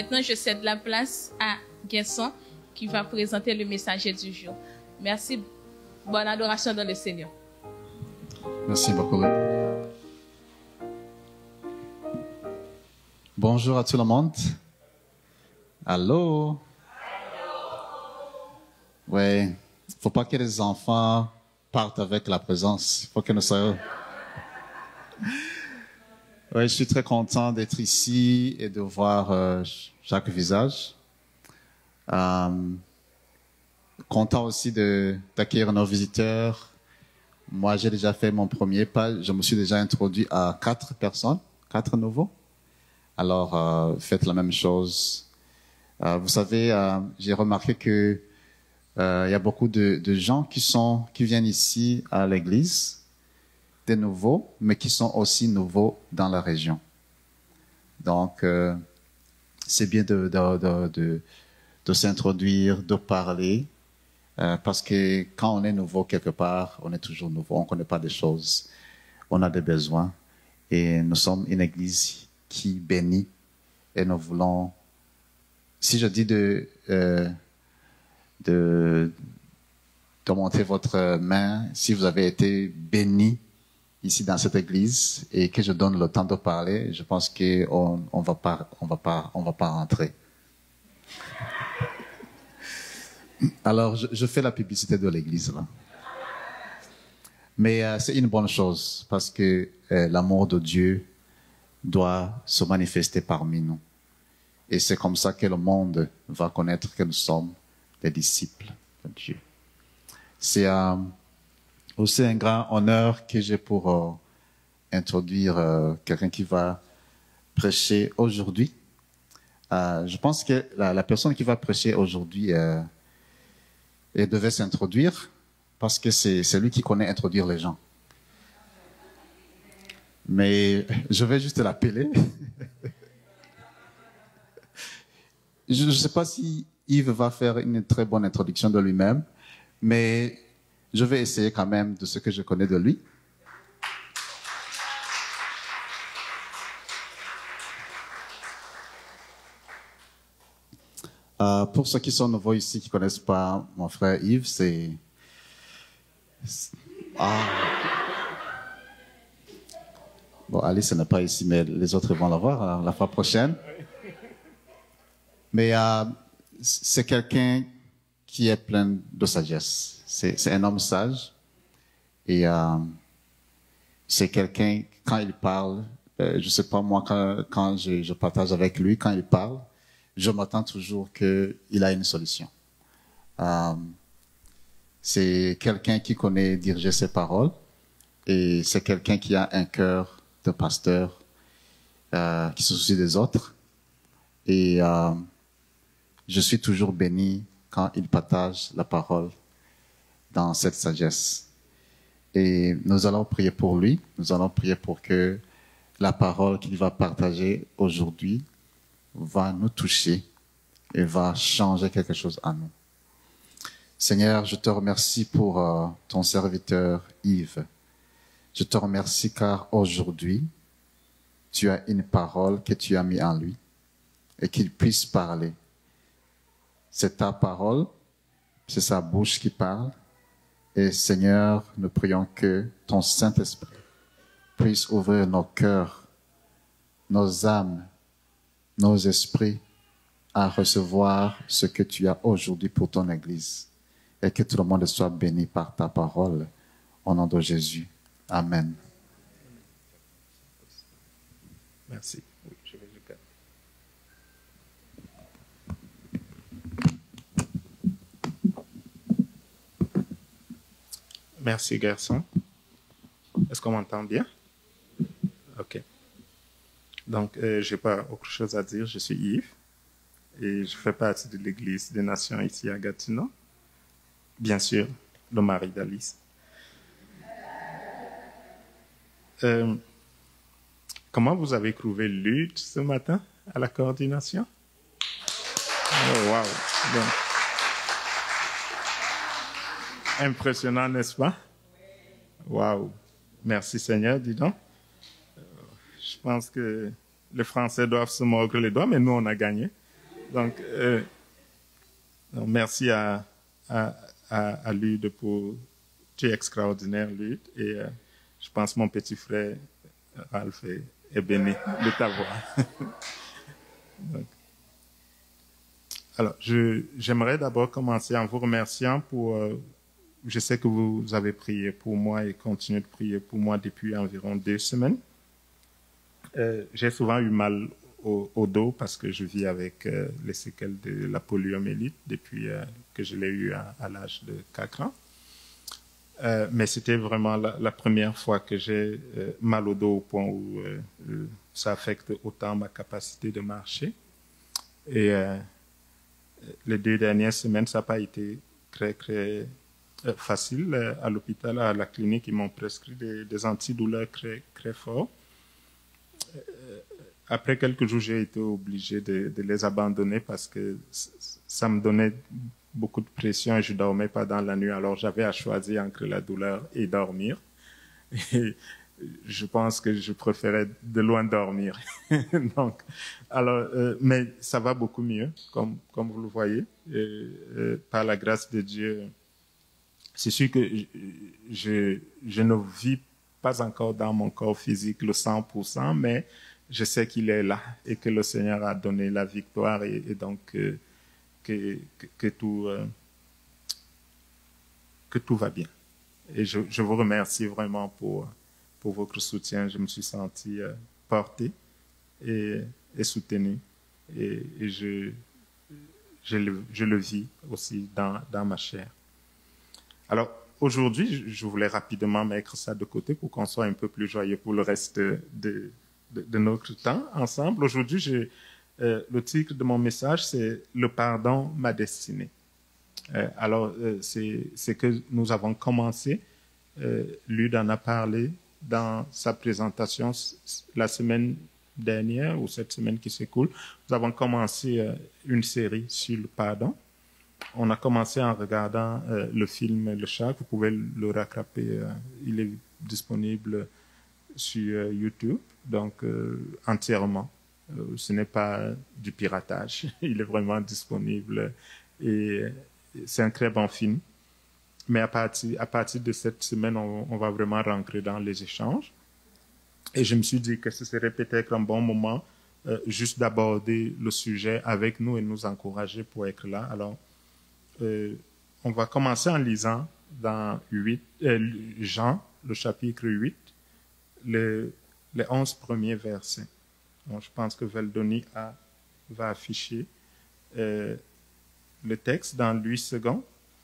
maintenant, je cède la place à Gerson qui va présenter le messager du jour. Merci. Bonne adoration dans le Seigneur. Merci beaucoup. Bonjour à tout le monde. Allô? Oui, faut pas que les enfants partent avec la présence. Il faut que nous soyons. Oui, je suis très content d'être ici et de voir chaque visage. Content aussi d'accueillir nos visiteurs. Moi, j'ai déjà fait mon premier pas. Je me suis déjà introduit à 4 personnes, 4 nouveaux. Alors, faites la même chose. Vous savez, j'ai remarqué que il y a beaucoup de gens qui viennent ici à l'église, des nouveaux, mais qui sont aussi nouveaux dans la région. Donc, c'est bien de s'introduire, de parler, parce que quand on est nouveau quelque part, on est toujours nouveau, on ne connaît pas des choses, on a des besoins, et nous sommes une église qui bénit, et nous voulons, si je dis de monter votre main, si vous avez été béni ici dans cette église et que je donne le temps de parler, je pense qu'on va pas rentrer. Alors, je fais la publicité de l'église là. Mais c'est une bonne chose parce que l'amour de Dieu doit se manifester parmi nous. Et c'est comme ça que le monde va connaître que nous sommes des disciples de Dieu. C'est aussi un grand honneur que j'ai pour introduire quelqu'un qui va prêcher aujourd'hui. Je pense que la personne qui va prêcher aujourd'hui elle devait s'introduire parce que c'est lui qui connaît introduire les gens. Mais je vais juste l'appeler. Je ne sais pas si Yves va faire une très bonne introduction de lui-même, mais je vais essayer quand même de ce que je connais de lui. Pour ceux qui sont nouveaux ici, qui ne connaissent pas mon frère Yves, Bon, Alice n'est pas ici, mais les autres vont la voir la fois prochaine. Mais c'est quelqu'un qui est plein de sagesse. C'est un homme sage. Et c'est quelqu'un, quand il parle, je sais pas moi, quand je partage avec lui, quand il parle, je m'attends toujours qu'il a une solution. C'est quelqu'un qui connaît diriger ses paroles et c'est quelqu'un qui a un cœur de pasteur qui se soucie des autres. Et je suis toujours béni quand il partage la parole dans cette sagesse. Et nous allons prier pour lui. Nous allons prier pour que la parole qu'il va partager aujourd'hui va nous toucher et va changer quelque chose à nous. Seigneur, je te remercie pour ton serviteur Yves. Je te remercie car aujourd'hui, tu as une parole que tu as mis en lui et qu'il puisse parler. C'est ta parole, c'est sa bouche qui parle. Et Seigneur, nous prions que ton Saint-Esprit puisse ouvrir nos cœurs, nos âmes, nos esprits à recevoir ce que tu as aujourd'hui pour ton Église. Et que tout le monde soit béni par ta parole. Au nom de Jésus. Amen. Merci. Oui, je vais le garder. Merci, garçon. Est-ce qu'on m'entend bien? OK. Donc, je n'ai pas autre chose à dire. Je suis Yves et je fais partie de l'Église des Nations ici à Gatineau. Bien sûr, le mari d'Alice. Comment vous avez trouvé Lutte ce matin à la coordination? Oh, wow! Donc, impressionnant, n'est-ce pas? Wow! Merci Seigneur, dis donc. Je pense que les Français doivent se mordre les doigts, mais nous, on a gagné. Donc, merci à Lude pour... Tu es extraordinaire, Lude. Et je pense que mon petit frère, Ralph, est béni de t'avoir. Donc, alors, j'aimerais d'abord commencer en vous remerciant pour... je sais que vous avez prié pour moi et continuez de prier pour moi depuis environ 2 semaines. J'ai souvent eu mal au dos parce que je vis avec les séquelles de la poliomyélite depuis que je l'ai eu à l'âge de 4 ans. Mais c'était vraiment la première fois que j'ai mal au dos au point où ça affecte autant ma capacité de marcher. Et les 2 dernières semaines, ça n'a pas été très facile. À l'hôpital, à la clinique, ils m'ont prescrit des antidouleurs très forts. Après quelques jours, j'ai été obligé de les abandonner parce que ça me donnait beaucoup de pression et je dormais pas dans la nuit. Alors, j'avais à choisir entre la douleur et dormir. Et je pense que je préférais de loin dormir. Donc, alors, mais ça va beaucoup mieux, comme vous le voyez. Et, par la grâce de Dieu, c'est sûr que je ne vis pas encore dans mon corps physique le 100%, mais je sais qu'il est là et que le Seigneur a donné la victoire et donc que tout va bien. Et je vous remercie vraiment pour votre soutien. Je me suis senti porté et soutenu et je le vis aussi dans ma chair. Alors, aujourd'hui, je voulais rapidement mettre ça de côté pour qu'on soit un peu plus joyeux pour le reste de notre temps ensemble. Aujourd'hui, le titre de mon message, c'est « Le pardon, ma destinée ». Alors, c'est que nous avons commencé, Lude en a parlé dans sa présentation la semaine dernière ou cette semaine qui s'écoule. Nous avons commencé une série sur le pardon. On a commencé en regardant le film Le Chat. Vous pouvez le rattraper. Il est disponible sur YouTube, donc entièrement. Ce n'est pas du piratage. Il est vraiment disponible et c'est un très bon film. Mais à partir de cette semaine, on va vraiment rentrer dans les échanges. Et je me suis dit que ce serait peut-être un bon moment juste d'aborder le sujet avec nous et nous encourager pour être là. Alors, on va commencer en lisant dans Jean, le chapitre 8, les 11 premiers versets. Donc, je pense que Veldoni va afficher le texte dans 8 secondes.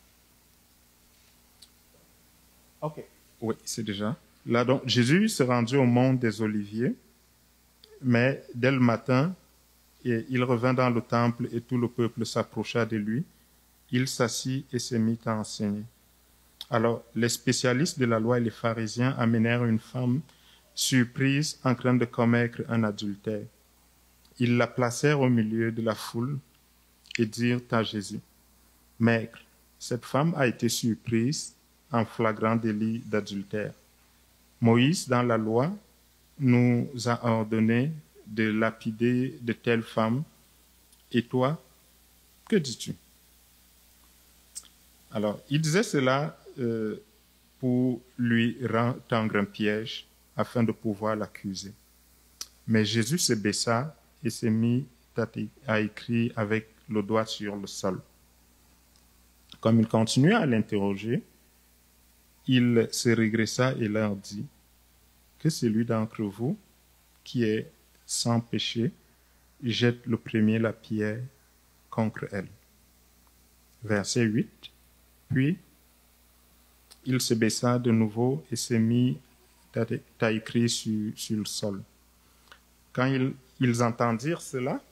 OK. Oui, c'est déjà. Là, donc, Jésus s'est rendu au mont des Oliviers, mais dès le matin, il revint dans le temple et tout le peuple s'approcha de lui. Il s'assit et se mit à enseigner. Alors, les spécialistes de la loi et les pharisiens amenèrent une femme surprise en train de commettre un adultère. Ils la placèrent au milieu de la foule et dirent à Jésus, « Maître, cette femme a été surprise en flagrant délit d'adultère. Moïse, dans la loi, nous a ordonné de lapider de telles femmes. Et toi, que dis-tu » Alors, il disait cela pour lui tendre un piège afin de pouvoir l'accuser. Mais Jésus se baissa et se mit à écrire avec le doigt sur le sol. Comme il continuait à l'interroger, il se regressa et leur dit que celui d'entre vous qui est sans péché jette le premier la pierre contre elle. Verset 8. Puis, il se baissa de nouveau et se mit à écrire sur le sol. Quand ils entendirent cela,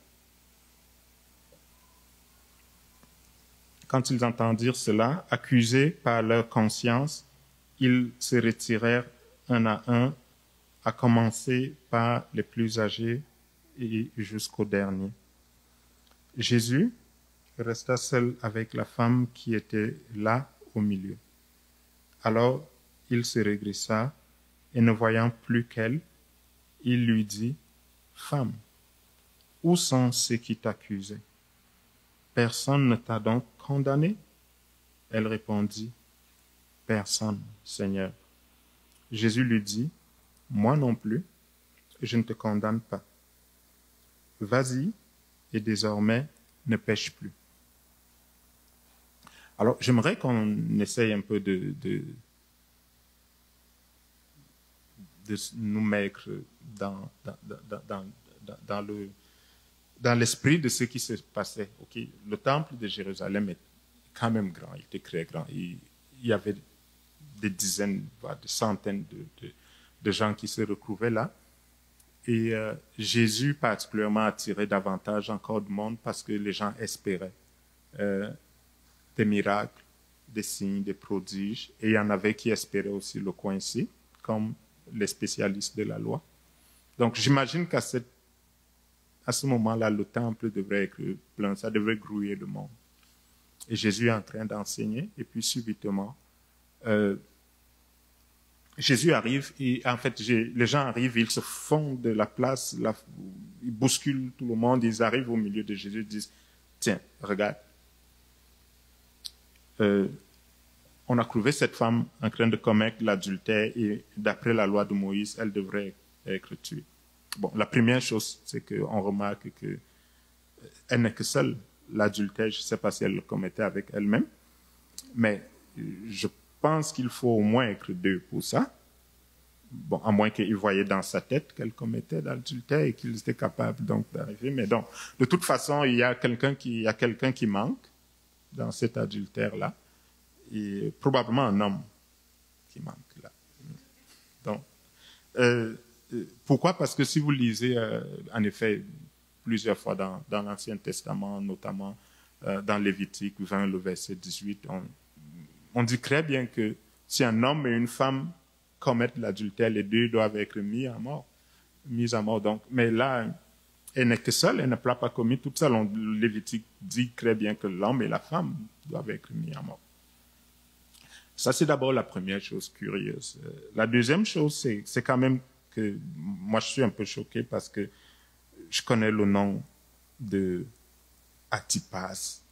accusés par leur conscience, ils se retirèrent un à un, à commencer par les plus âgés et jusqu'au dernier. Jésus resta seul avec la femme qui était là au milieu. Alors il se regressa et ne voyant plus qu'elle, il lui dit, « Femme, où sont ceux qui t'accusaient? personne ne t'a donc condamné? Elle répondit, personne, Seigneur. Jésus lui dit, moi non plus, je ne te condamne pas. Vas-y et désormais ne pêche plus. Alors, j'aimerais qu'on essaye un peu de nous mettre dans l'esprit de ce qui se passait. Okay? Le temple de Jérusalem est quand même grand, il était très grand. Il y avait des dizaines, voire des centaines de gens qui se retrouvaient là. Et Jésus particulièrement attirait davantage encore de monde parce que les gens espéraient des miracles, des signes, des prodiges. Et il y en avait qui espéraient aussi le coincer, comme les spécialistes de la loi. Donc j'imagine qu'à ce moment-là, le temple devrait être plein, ça devrait grouiller le monde. Et Jésus est en train d'enseigner, et puis subitement, Jésus arrive, et en fait, les gens arrivent, ils se font de la place, ils bousculent tout le monde, ils arrivent au milieu de Jésus, ils disent, tiens, regarde, on a trouvé cette femme en train de commettre l'adultère, et d'après la loi de Moïse, elle devrait être tuée. Bon, la première chose, c'est qu'on remarque qu'elle n'est que seule. L'adultère, je ne sais pas si elle le commettait avec elle-même, mais je pense qu'il faut au moins être deux pour ça. Bon, à moins qu'ils voyaient dans sa tête qu'elle commettait l'adultère et qu'ils étaient capables donc d'arriver. Mais donc, de toute façon, il y a quelqu'un qui manque dans cet adultère-là, et probablement un homme qui manque là. Donc, pourquoi? Parce que si vous lisez, en effet, plusieurs fois dans l'Ancien Testament, notamment dans Lévitique 20, le verset 18, on dit très bien que si un homme et une femme commettent l'adultère, les deux doivent être mis à mort. Donc, mais là, elle n'est que seule, elle n'a pas commis tout ça. Lévitique dit très bien que l'homme et la femme doivent être mis à mort. Ça, c'est d'abord la première chose curieuse. La deuxième chose, c'est quand même que moi, je suis un peu choqué parce que je connais le nom de Antipas,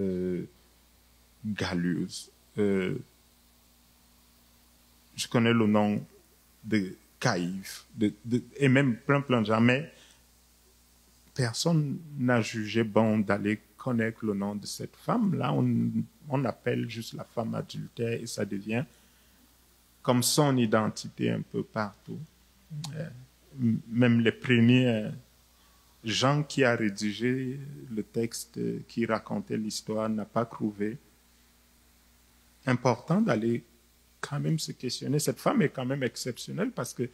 Gallus, je connais le nom de Caïphe, et même plein de gens, mais personne n'a jugé bon d'aller connaître le nom de cette femme. Là, on appelle juste la femme adultère et ça devient comme son identité un peu partout. Même les premiers gens qui a rédigé le texte qui racontait l'histoire n'a pas trouvé important d'aller quand même se questionner. Cette femme est quand même exceptionnelle parce que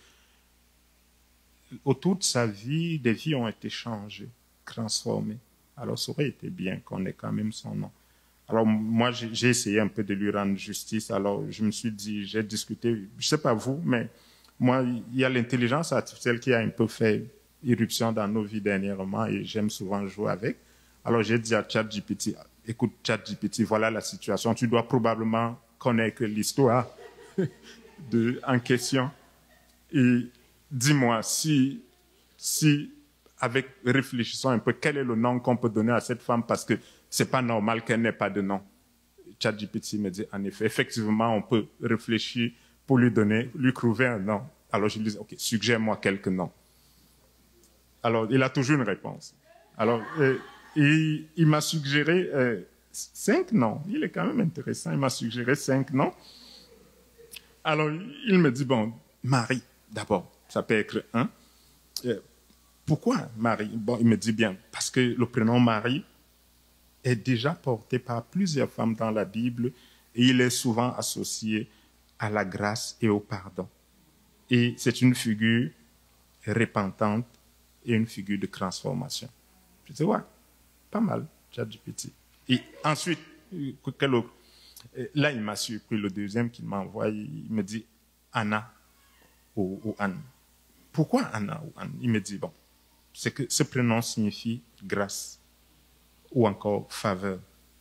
autour de sa vie, des vies ont été changées, transformées. Alors, ça aurait été bien qu'on ait quand même son nom. Alors, moi, j'ai essayé un peu de lui rendre justice. Alors, je me suis dit, j'ai discuté, je ne sais pas vous, mais moi, il y a l'intelligence artificielle qui a un peu fait irruption dans nos vies dernièrement et j'aime souvent jouer avec. Alors, j'ai dit à ChatGPT, écoute, ChatGPT, voilà la situation. Tu dois probablement connaître l'histoire en question. Et dis-moi si avec réfléchissons un peu, quel est le nom qu'on peut donner à cette femme parce que c'est pas normal qu'elle n'ait pas de nom. ChatGPT me dit, en effet, effectivement, on peut réfléchir pour lui trouver un nom. Alors, je lui dis, OK, suggère-moi quelques noms. Alors, il a toujours une réponse. Alors, il m'a suggéré 5 noms. Il est quand même intéressant. Il m'a suggéré 5 noms. Alors, il me dit, bon, Marie, d'abord, ça peut être un. Pourquoi Marie? Bon, il me dit bien, parce que le prénom Marie est déjà porté par plusieurs femmes dans la Bible et il est souvent associé à la grâce et au pardon. Et c'est une figure repentante et une figure de transformation. Je dis, ouais, pas mal, ChatGPT. Et ensuite, quel autre? Là, il m'a surpris, le deuxième qu'il m'a envoyé, il me dit Anna ou Anne. Pourquoi Anna ou Anne? Il me dit, bon, c'est que ce prénom signifie grâce ou encore faveur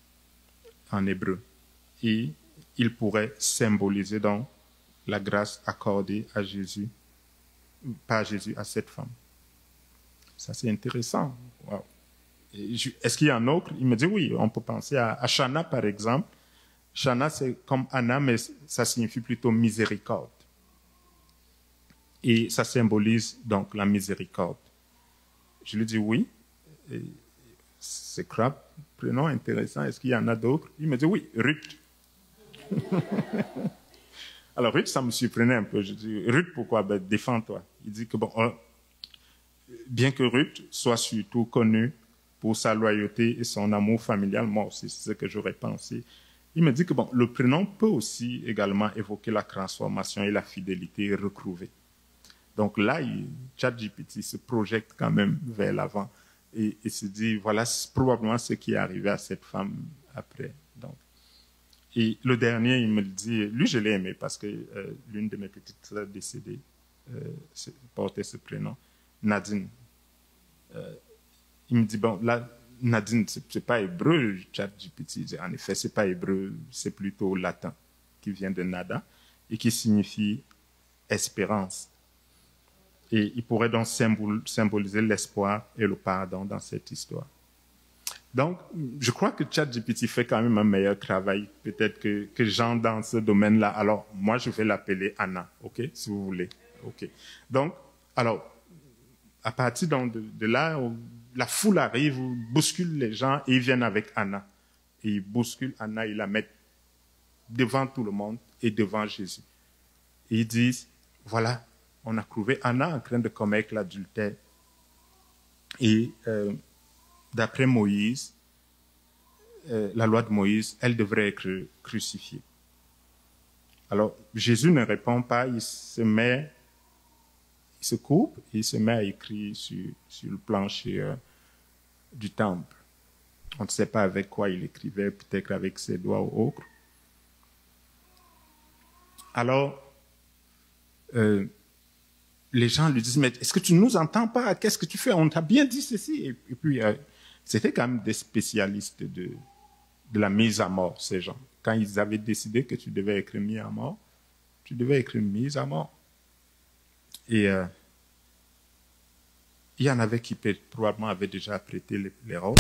en hébreu. Et il pourrait symboliser donc la grâce accordée à Jésus, pas à Jésus, à cette femme. Ça, c'est intéressant. Wow. Est-ce qu'il y a un autre? Il me dit oui, on peut penser à Shana, par exemple. Shana, c'est comme Anna, mais ça signifie plutôt miséricorde. Et ça symbolise donc la miséricorde. Je lui dis oui. C'est crap, prénom intéressant. Est-ce qu'il y en a d'autres? Il me dit oui, Ruth. Alors Ruth, ça me surprenait un peu. Je dis, Ruth, pourquoi? Ben, défends-toi. Il dit que bon, bien que Ruth soit surtout connue pour sa loyauté et son amour familial, moi aussi, c'est ce que j'aurais pensé. Il me dit que bon, le prénom peut aussi également évoquer la transformation et la fidélité retrouvée. Donc là, ChatGPT se projette quand même vers l'avant et se dit, voilà, c'est probablement ce qui est arrivé à cette femme après. Donc, et le dernier, il me le dit, lui, je l'ai aimé parce que l'une de mes petites sœurs décédées portait ce prénom, Nadine. Il me dit, bon, là, Nadine, c'est pas hébreu, ChatGPT. En effet, c'est pas hébreu, c'est plutôt latin, qui vient de nada, et qui signifie espérance. Et il pourrait donc symboliser l'espoir et le pardon dans cette histoire. Donc, je crois que ChatGPT fait quand même un meilleur travail, peut-être que Jean dans ce domaine-là. Alors, moi, je vais l'appeler Anna, ok, si vous voulez. Ok. Donc, alors, à partir de là, la foule arrive, bouscule les gens et ils viennent avec Anna. Et ils bousculent Anna, ils la mettent devant tout le monde et devant Jésus. Et ils disent, voilà, on a trouvé Anna en train de commettre l'adultère. Et d'après Moïse, la loi de Moïse, elle devrait être crucifiée. Alors, Jésus ne répond pas, il se coupe et il se met à écrire sur le plancher du temple. On ne sait pas avec quoi il écrivait, peut-être avec ses doigts ou autre. Alors, les gens lui disent, mais est-ce que tu ne nous entends pas? Qu'est-ce que tu fais? On t'a bien dit ceci. Et puis, c'était quand même des spécialistes de la mise à mort, ces gens. Quand ils avaient décidé que tu devais être mis à mort, tu devais être mis à mort. Et il y en avait qui probablement avaient déjà prêté les robes.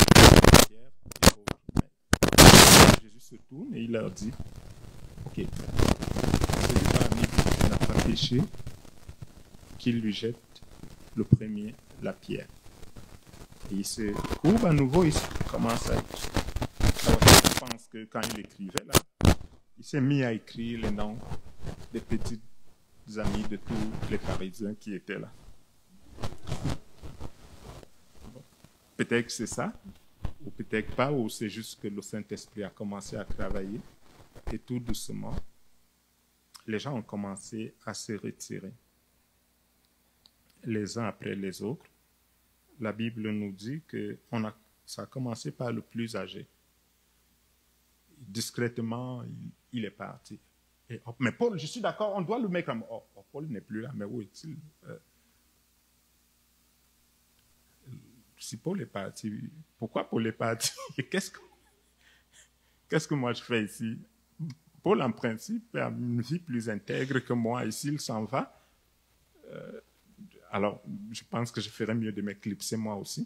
Jésus se tourne et il leur dit, ok, celui parmi vous qui n'a pas péché, qu'il lui jette le premier la pierre. Et il se courbe à nouveau, il commence à écrire. Alors, je pense que quand il écrivait là, il s'est mis à écrire les noms des petits amis de tous les pharisiens qui étaient là. Bon. Peut-être que c'est ça, ou peut-être pas, ou c'est juste que le Saint-Esprit a commencé à travailler, et tout doucement, les gens ont commencé à se retirer les uns après les autres. La Bible nous dit que ça a commencé par le plus âgé. Discrètement, il est parti. Et, mais Paul, je suis d'accord, on doit le mettre comme... Paul n'est plus là, mais où est-il? Si Paul est parti, pourquoi Paul est parti? Qu'est-ce que moi je fais ici? Paul, en principe, a une vie plus intègre que moi. Et s'il s'en va, alors je pense que je ferais mieux de m'éclipser moi aussi.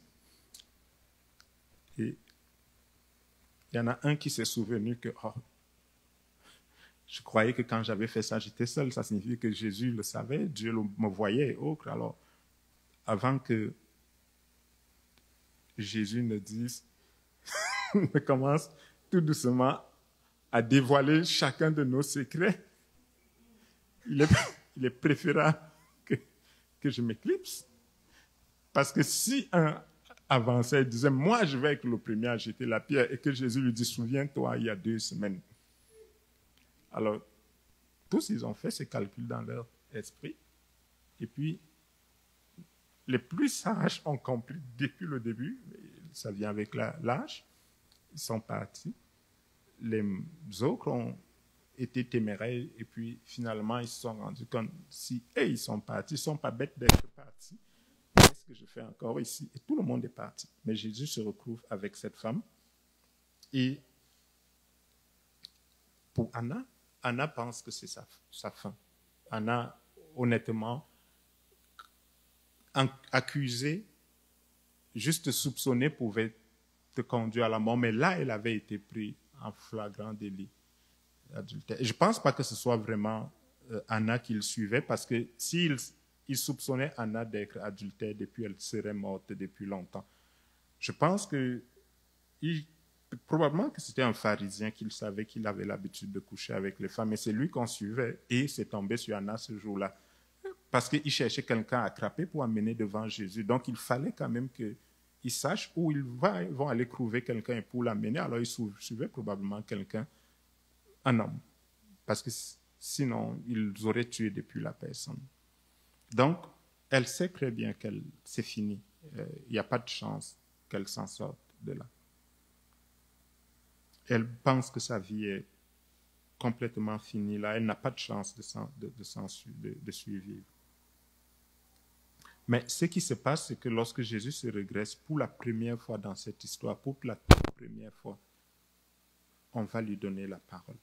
Et il y en a un qui s'est souvenu que je croyais que quand j'avais fait ça, j'étais seul. Ça signifie que Jésus le savait, Dieu me voyait et autres. Alors, avant que Jésus ne dise, ne commence tout doucement à dévoiler chacun de nos secrets, il est préférable que je m'éclipse. Parce que si un avançait et disait, moi je vais être le premier à jeter la pierre, et que Jésus lui dit, souviens-toi, il y a 2 semaines. Alors, tous ils ont fait ces calculs dans leur esprit. Et puis, les plus sages ont compris depuis le début, ça vient avec l'âge, ils sont partis. Les autres ont été téméraires et puis finalement ils se sont rendus compte, si ils sont partis, ils ne sont pas bêtes d'être partis, qu'est-ce que je fais encore ici? Et tout le monde est parti. Mais Jésus se retrouve avec cette femme. Et pour Anna pense que c'est sa fin. Anna, honnêtement, accusée, juste soupçonnée, pouvait te conduire à la mort. Mais là, elle avait été prise en flagrant délit d'adultère. Je ne pense pas que ce soit vraiment Anna qu'il suivait, parce que s'il il soupçonnait Anna d'être adultère depuis, elle serait morte depuis longtemps. Je pense que probablement que c'était un pharisien qu'il savait qu'il avait l'habitude de coucher avec les femmes, et c'est lui qu'on suivait, et c'est tombé sur Anna ce jour-là. Parce qu'il cherchait quelqu'un à attraper pour amener devant Jésus. Donc il fallait quand même qu'ils sachent où ils vont aller trouver quelqu'un pour l'amener. Alors ils suivaient probablement quelqu'un, un homme. Parce que sinon, ils auraient tué depuis la personne. Donc, elle sait très bien que c'est fini. Il n'y a pas de chance qu'elle s'en sorte de là. Elle pense que sa vie est complètement finie là. Elle n'a pas de chance de survivre. Mais ce qui se passe, c'est que lorsque Jésus se regresse pour la première fois dans cette histoire, pour la toute première fois, on va lui donner la parole.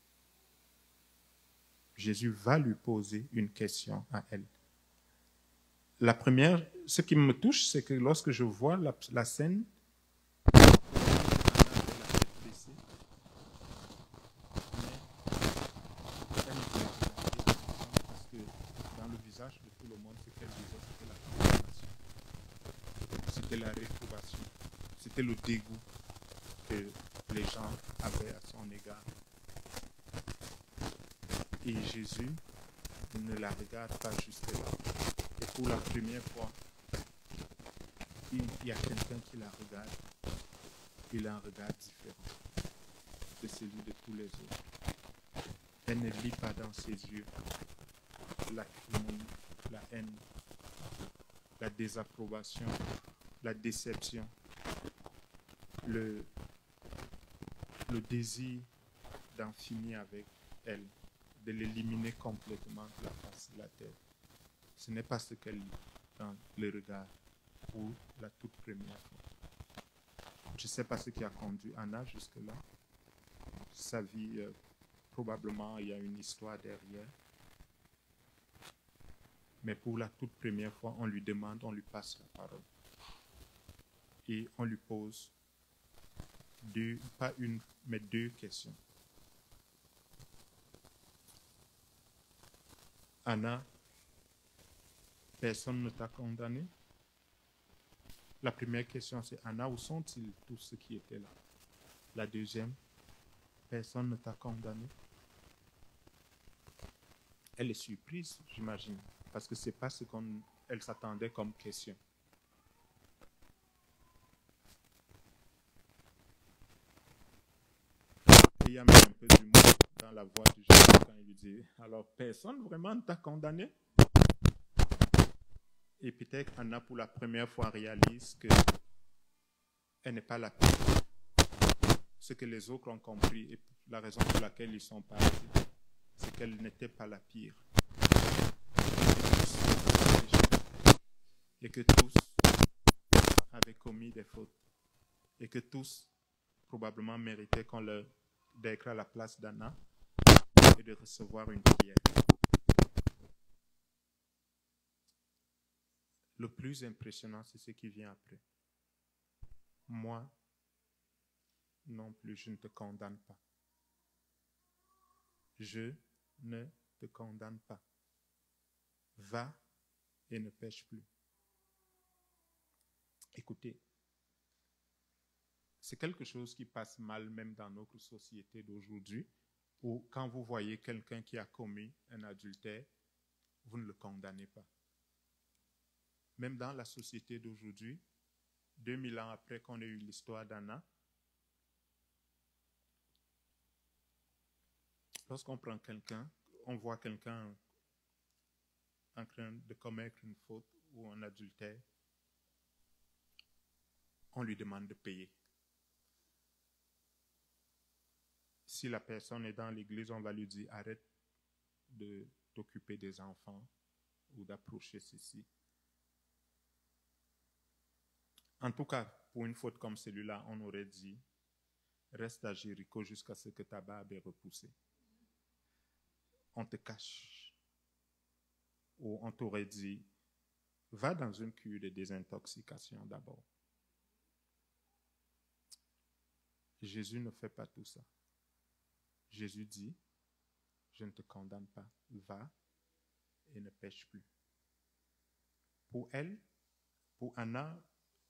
Jésus va lui poser une question à elle. La première, ce qui me touche, c'est que lorsque je vois la scène, parce que dans le visage de tout le monde, ce qu'elle disait, c'était la condamnation, c'était la réprobation, c'était le dégoût que les gens avaient à son égard. Et Jésus ne la regarde pas juste là. Et pour la première fois, il y a quelqu'un qui la regarde. Il a un regard différent de celui de tous les autres. Elle ne lit pas dans ses yeux l'acrimonie, la haine, la désapprobation, la déception, le désir d'en finir avec elle, de l'éliminer complètement de la face de la terre. Ce n'est pas ce qu'elle lit dans le regard pour la toute première fois. Je ne sais pas ce qui a conduit Anna jusque-là. Sa vie, probablement, il y a une histoire derrière. Mais pour la toute première fois, on lui demande, on lui passe la parole. Et on lui pose pas une, mais deux questions. Anna, personne ne t'a condamné? La première question, c'est Anna, où sont-ils tous ceux qui étaient là? La deuxième, personne ne t'a condamné? Elle est surprise, j'imagine, parce que ce n'est pas ce qu'elle s'attendait comme question. Et il y a même un peu d'humour dans la voix de Jésus quand il lui dit, alors personne vraiment ne t'a condamné? Et peut-être Anna, pour la première fois, réalise qu'elle n'est pas la pire. Ce que les autres ont compris et la raison pour laquelle ils sont partis, c'est qu'elle n'était pas la pire. Et que tous avaient commis des fautes. Et que tous, probablement, méritaient d'être à la place d'Anna et de recevoir une prière. Le plus impressionnant, c'est ce qui vient après. Moi, non plus, je ne te condamne pas. Je ne te condamne pas. Va et ne pêche plus. Écoutez, c'est quelque chose qui passe mal même dans notre société d'aujourd'hui, où quand vous voyez quelqu'un qui a commis un adultère, vous ne le condamnez pas. Même dans la société d'aujourd'hui, 2000 ans après qu'on ait eu l'histoire d'Anna, lorsqu'on prend quelqu'un, on voit quelqu'un en train de commettre une faute ou un adultère, on lui demande de payer. Si la personne est dans l'église, on va lui dire arrête de t'occuper des enfants ou d'approcher ceci. En tout cas, pour une faute comme celui-là, on aurait dit reste à Jéricho jusqu'à ce que ta barbe ait repoussé. On te cache. Ou on t'aurait dit va dans une cure de désintoxication d'abord. Jésus ne fait pas tout ça. Jésus dit, je ne te condamne pas, va et ne pêche plus. Pour elle, pour Anna,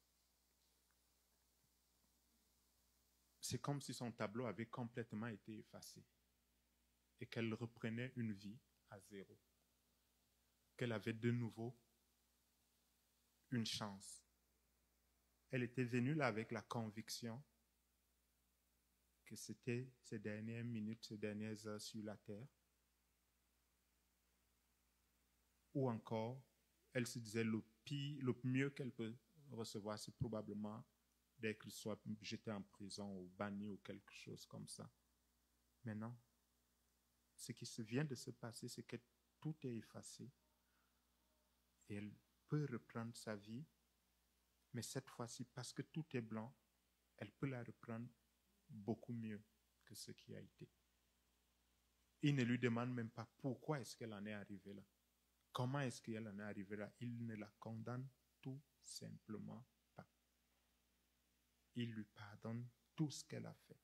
c'est comme si son tableau avait complètement été effacé et qu'elle reprenait une vie à zéro. Qu'elle avait de nouveau une chance. Elle était venue là avec la conviction que c'était ses dernières minutes, ses dernières heures sur la terre. Ou encore, elle se disait le mieux qu'elle peut recevoir, c'est probablement d'être soit jetée en prison ou bannie ou quelque chose comme ça. Mais non, ce qui vient de se passer, c'est que tout est effacé et elle peut reprendre sa vie, mais cette fois-ci, parce que tout est blanc, elle peut la reprendre beaucoup mieux que ce qui a été. Il ne lui demande même pas pourquoi est-ce qu'elle en est arrivée là. Comment est-ce qu'elle en est arrivée là? Il ne la condamne tout simplement pas. Il lui pardonne tout ce qu'elle a fait.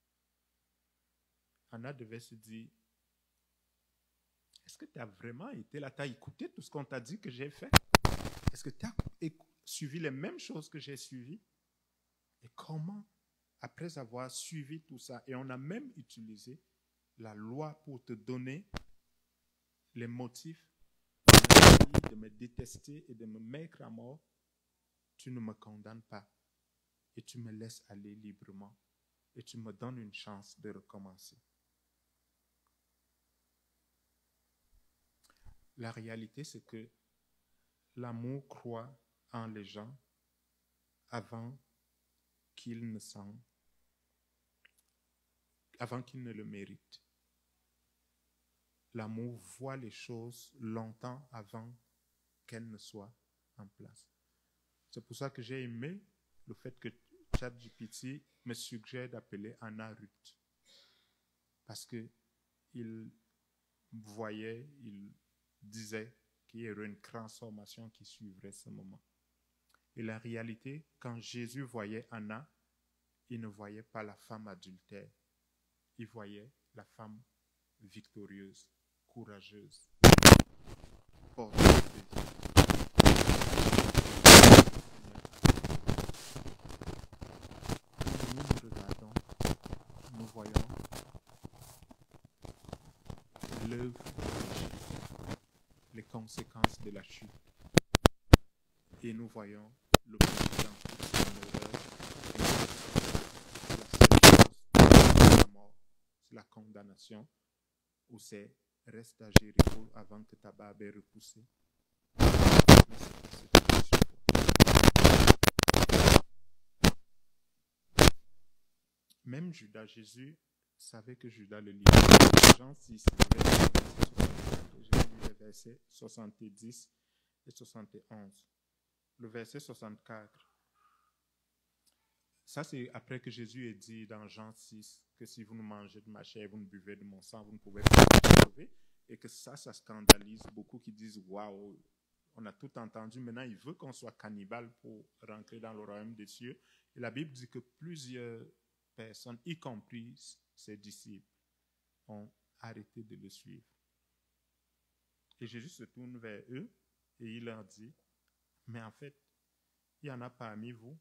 Anna devait se dire, est-ce que tu as vraiment été là? Tu as écouté tout ce qu'on t'a dit que j'ai fait? Est-ce que tu as suivi les mêmes choses que j'ai suivies? Et comment, après avoir suivi tout ça, et on a même utilisé la loi pour te donner les motifs de me détester et de me mettre à mort, tu ne me condamnes pas et tu me laisses aller librement et tu me donnes une chance de recommencer. La réalité, c'est que l'amour croit en les gens avant qu'ils ne le méritent. L'amour voit les choses longtemps avant qu'elles ne soient en place. C'est pour ça que j'ai aimé le fait que ChatGPT me suggère d'appeler Anna Ruth. Parce qu'il voyait, il disait qu'il y aurait une transformation qui suivrait ce moment. Et la réalité, quand Jésus voyait Anna, il ne voyait pas la femme adultère. Il voyait la femme victorieuse, courageuse, porteuse de vie. Quand nous regardons, nous voyons l'œuvre de Jésus, les conséquences de la chute. Et nous voyons le péché dans toute son horreur. La seule chose, c'est la mort, c'est la condamnation, ou c'est reste à Jéricho avant que ta barbe ait repoussé. Mais c'est pas ce que même Judas, Jésus savait que Judas le livrait. Jean 6, j'ai lu les versets 70 et 71. Le verset 64. Ça, c'est après que Jésus ait dit dans Jean 6 que si vous ne mangez de ma chair, vous ne buvez de mon sang, vous ne pouvez pas vous sauver. Et que ça scandalise beaucoup qui disent waouh, on a tout entendu. Maintenant, il veut qu'on soit cannibale pour rentrer dans le royaume des cieux. Et la Bible dit que plusieurs personnes, y compris ses disciples, ont arrêté de le suivre. Et Jésus se tourne vers eux et il leur dit, mais en fait, il y en a parmi vous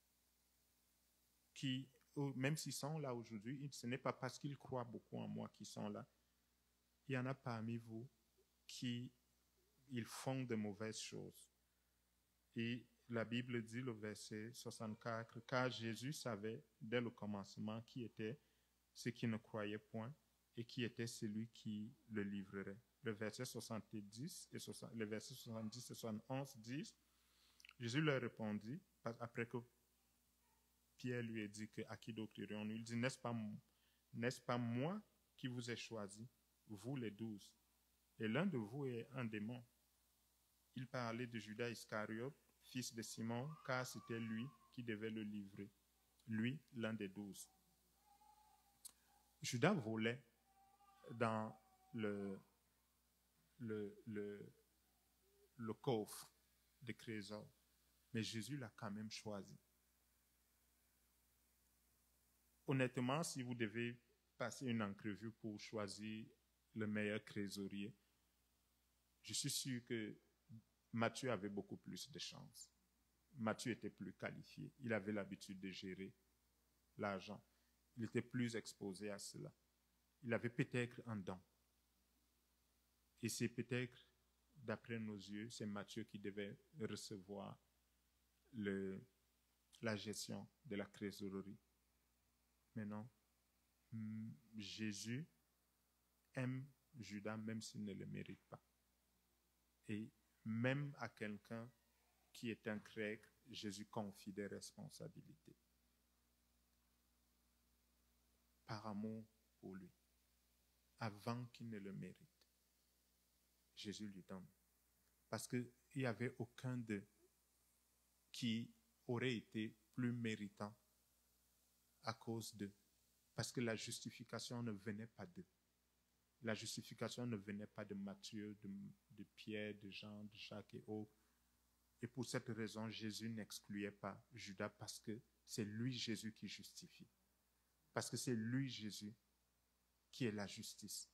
qui, même s'ils sont là aujourd'hui, ce n'est pas parce qu'ils croient beaucoup en moi qu'ils sont là. Il y en a parmi vous qui ils font de mauvaises choses. Et la Bible dit, le verset 64, car Jésus savait dès le commencement qui était ceux qui ne croyaient point et qui était celui qui le livrerait. Le verset 70 et les versets 70 et 71 disent, Jésus leur répondit, après que Pierre lui a dit que à qui d'autre irions-nous? Il dit, n'est-ce pas moi qui vous ai choisi, vous les 12, et l'un de vous est un démon. Il parlait de Judas Iscariote, fils de Simon, car c'était lui qui devait le livrer, lui, l'un des 12. Judas volait dans le coffre des trésors, mais Jésus l'a quand même choisi. honnêtement, si vous devez passer une entrevue pour choisir le meilleur trésorier, je suis sûr que Matthieu avait beaucoup plus de chance. Matthieu était plus qualifié. Il avait l'habitude de gérer l'argent. Il était plus exposé à cela. Il avait peut-être un don. Et c'est peut-être, d'après nos yeux, c'est Matthieu qui devait recevoir la gestion de la trésorerie. Mais non, Jésus aime Judas même s'il ne le mérite pas. Et même à quelqu'un qui est un grec, Jésus confie des responsabilités. Par amour pour lui. Avant qu'il ne le mérite. Jésus lui donne. Parce qu'il n'y avait aucun d'eux qui aurait été plus méritant à cause d'eux. Parce que la justification ne venait pas d'eux. La justification ne venait pas de Matthieu, de Pierre, de Jean, de Jacques et autres. Et pour cette raison, Jésus n'excluait pas Judas parce que c'est lui, Jésus, qui justifie. Parce que c'est lui, Jésus, qui est la justice.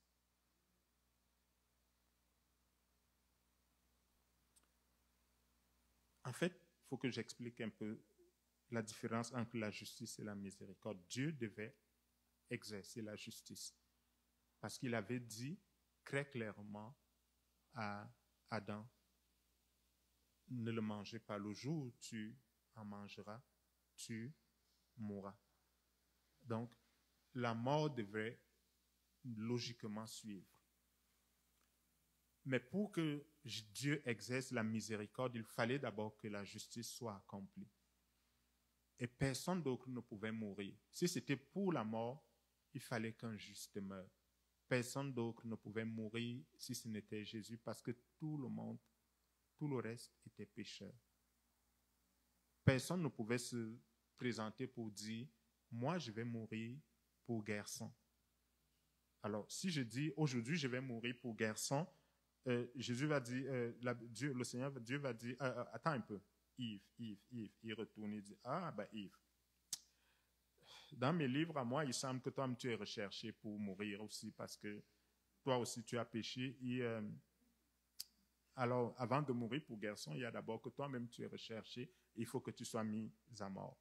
En fait, il faut que j'explique un peu la différence entre la justice et la miséricorde. Dieu devait exercer la justice. Parce qu'il avait dit très clairement à Adam, ne le mangez pas, le jour où tu en mangeras, tu mourras. Donc, la mort devrait logiquement suivre. Mais pour que Dieu exerce la miséricorde, il fallait d'abord que la justice soit accomplie. Et personne d'autre ne pouvait mourir. Si c'était pour la mort, il fallait qu'un juste meure. Personne d'autre ne pouvait mourir si ce n'était Jésus, parce que tout le monde, tout le reste était pécheur. Personne ne pouvait se présenter pour dire, moi je vais mourir pour Gerson. Alors, si je dis, aujourd'hui je vais mourir pour Gerson, Jésus va dire, le Seigneur, Dieu va dire, attends un peu, Yves, il retourne et dit, Yves, dans mes livres à moi, il semble que toi-même tu es recherché pour mourir aussi parce que toi aussi tu as péché. Et, alors, avant de mourir pour Gerson, il y a d'abord que toi-même tu es recherché, il faut que tu sois mis à mort.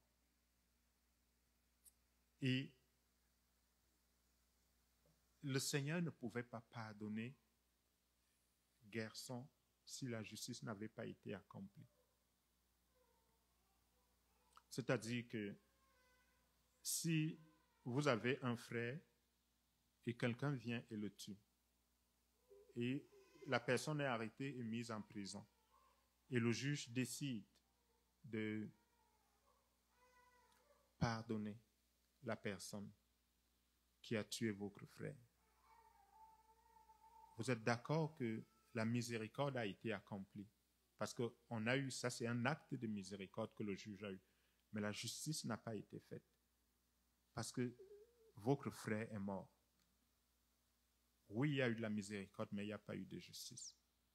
Et le Seigneur ne pouvait pas pardonner Gerson si la justice n'avait pas été accomplie. C'est-à-dire que si vous avez un frère et quelqu'un vient et le tue, et la personne est arrêtée et mise en prison, et le juge décide de pardonner la personne qui a tué votre frère, vous êtes d'accord que la miséricorde a été accomplie? Parce qu'on a eu, ça c'est un acte de miséricorde que le juge a eu. Mais la justice n'a pas été faite. Parce que votre frère est mort. Oui, il y a eu de la miséricorde, mais il n'y a pas eu de justice.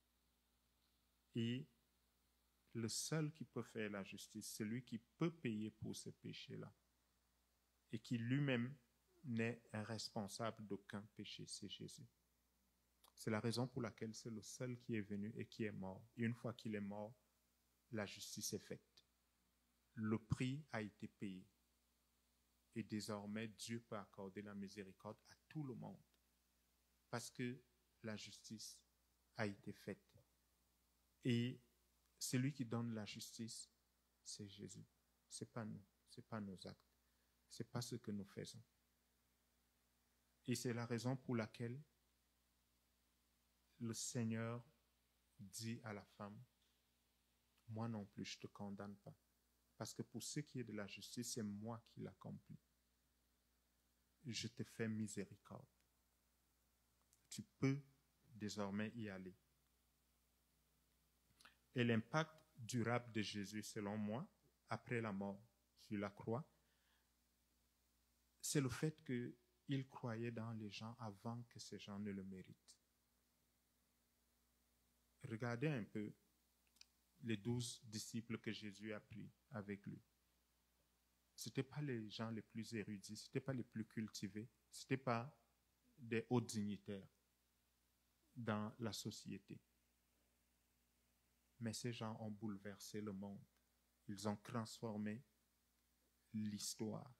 Et le seul qui peut faire la justice, celui qui peut payer pour ce péché-là, et qui lui-même n'est responsable d'aucun péché, c'est Jésus. C'est la raison pour laquelle c'est le seul qui est venu et qui est mort. Et une fois qu'il est mort, la justice est faite. Le prix a été payé. Et désormais, Dieu peut accorder la miséricorde à tout le monde. Parce que la justice a été faite. Et celui qui donne la justice, c'est Jésus. Ce n'est pas nous, ce n'est pas nos actes. Ce n'est pas ce que nous faisons. Et c'est la raison pour laquelle le Seigneur dit à la femme, moi non plus, je ne te condamne pas. Parce que pour ce qui est de la justice, c'est moi qui l'accomplis. Je te fais miséricorde. Tu peux désormais y aller. Et l'impact durable de Jésus, selon moi, après la mort sur la croix, c'est le fait qu'il croyait dans les gens avant que ces gens ne le méritent. Regardez un peu les 12 disciples que Jésus a pris avec lui. Ce n'étaient pas les gens les plus érudits, ce n'étaient pas les plus cultivés, ce n'étaient pas des hauts dignitaires dans la société. Mais ces gens ont bouleversé le monde. Ils ont transformé l'histoire.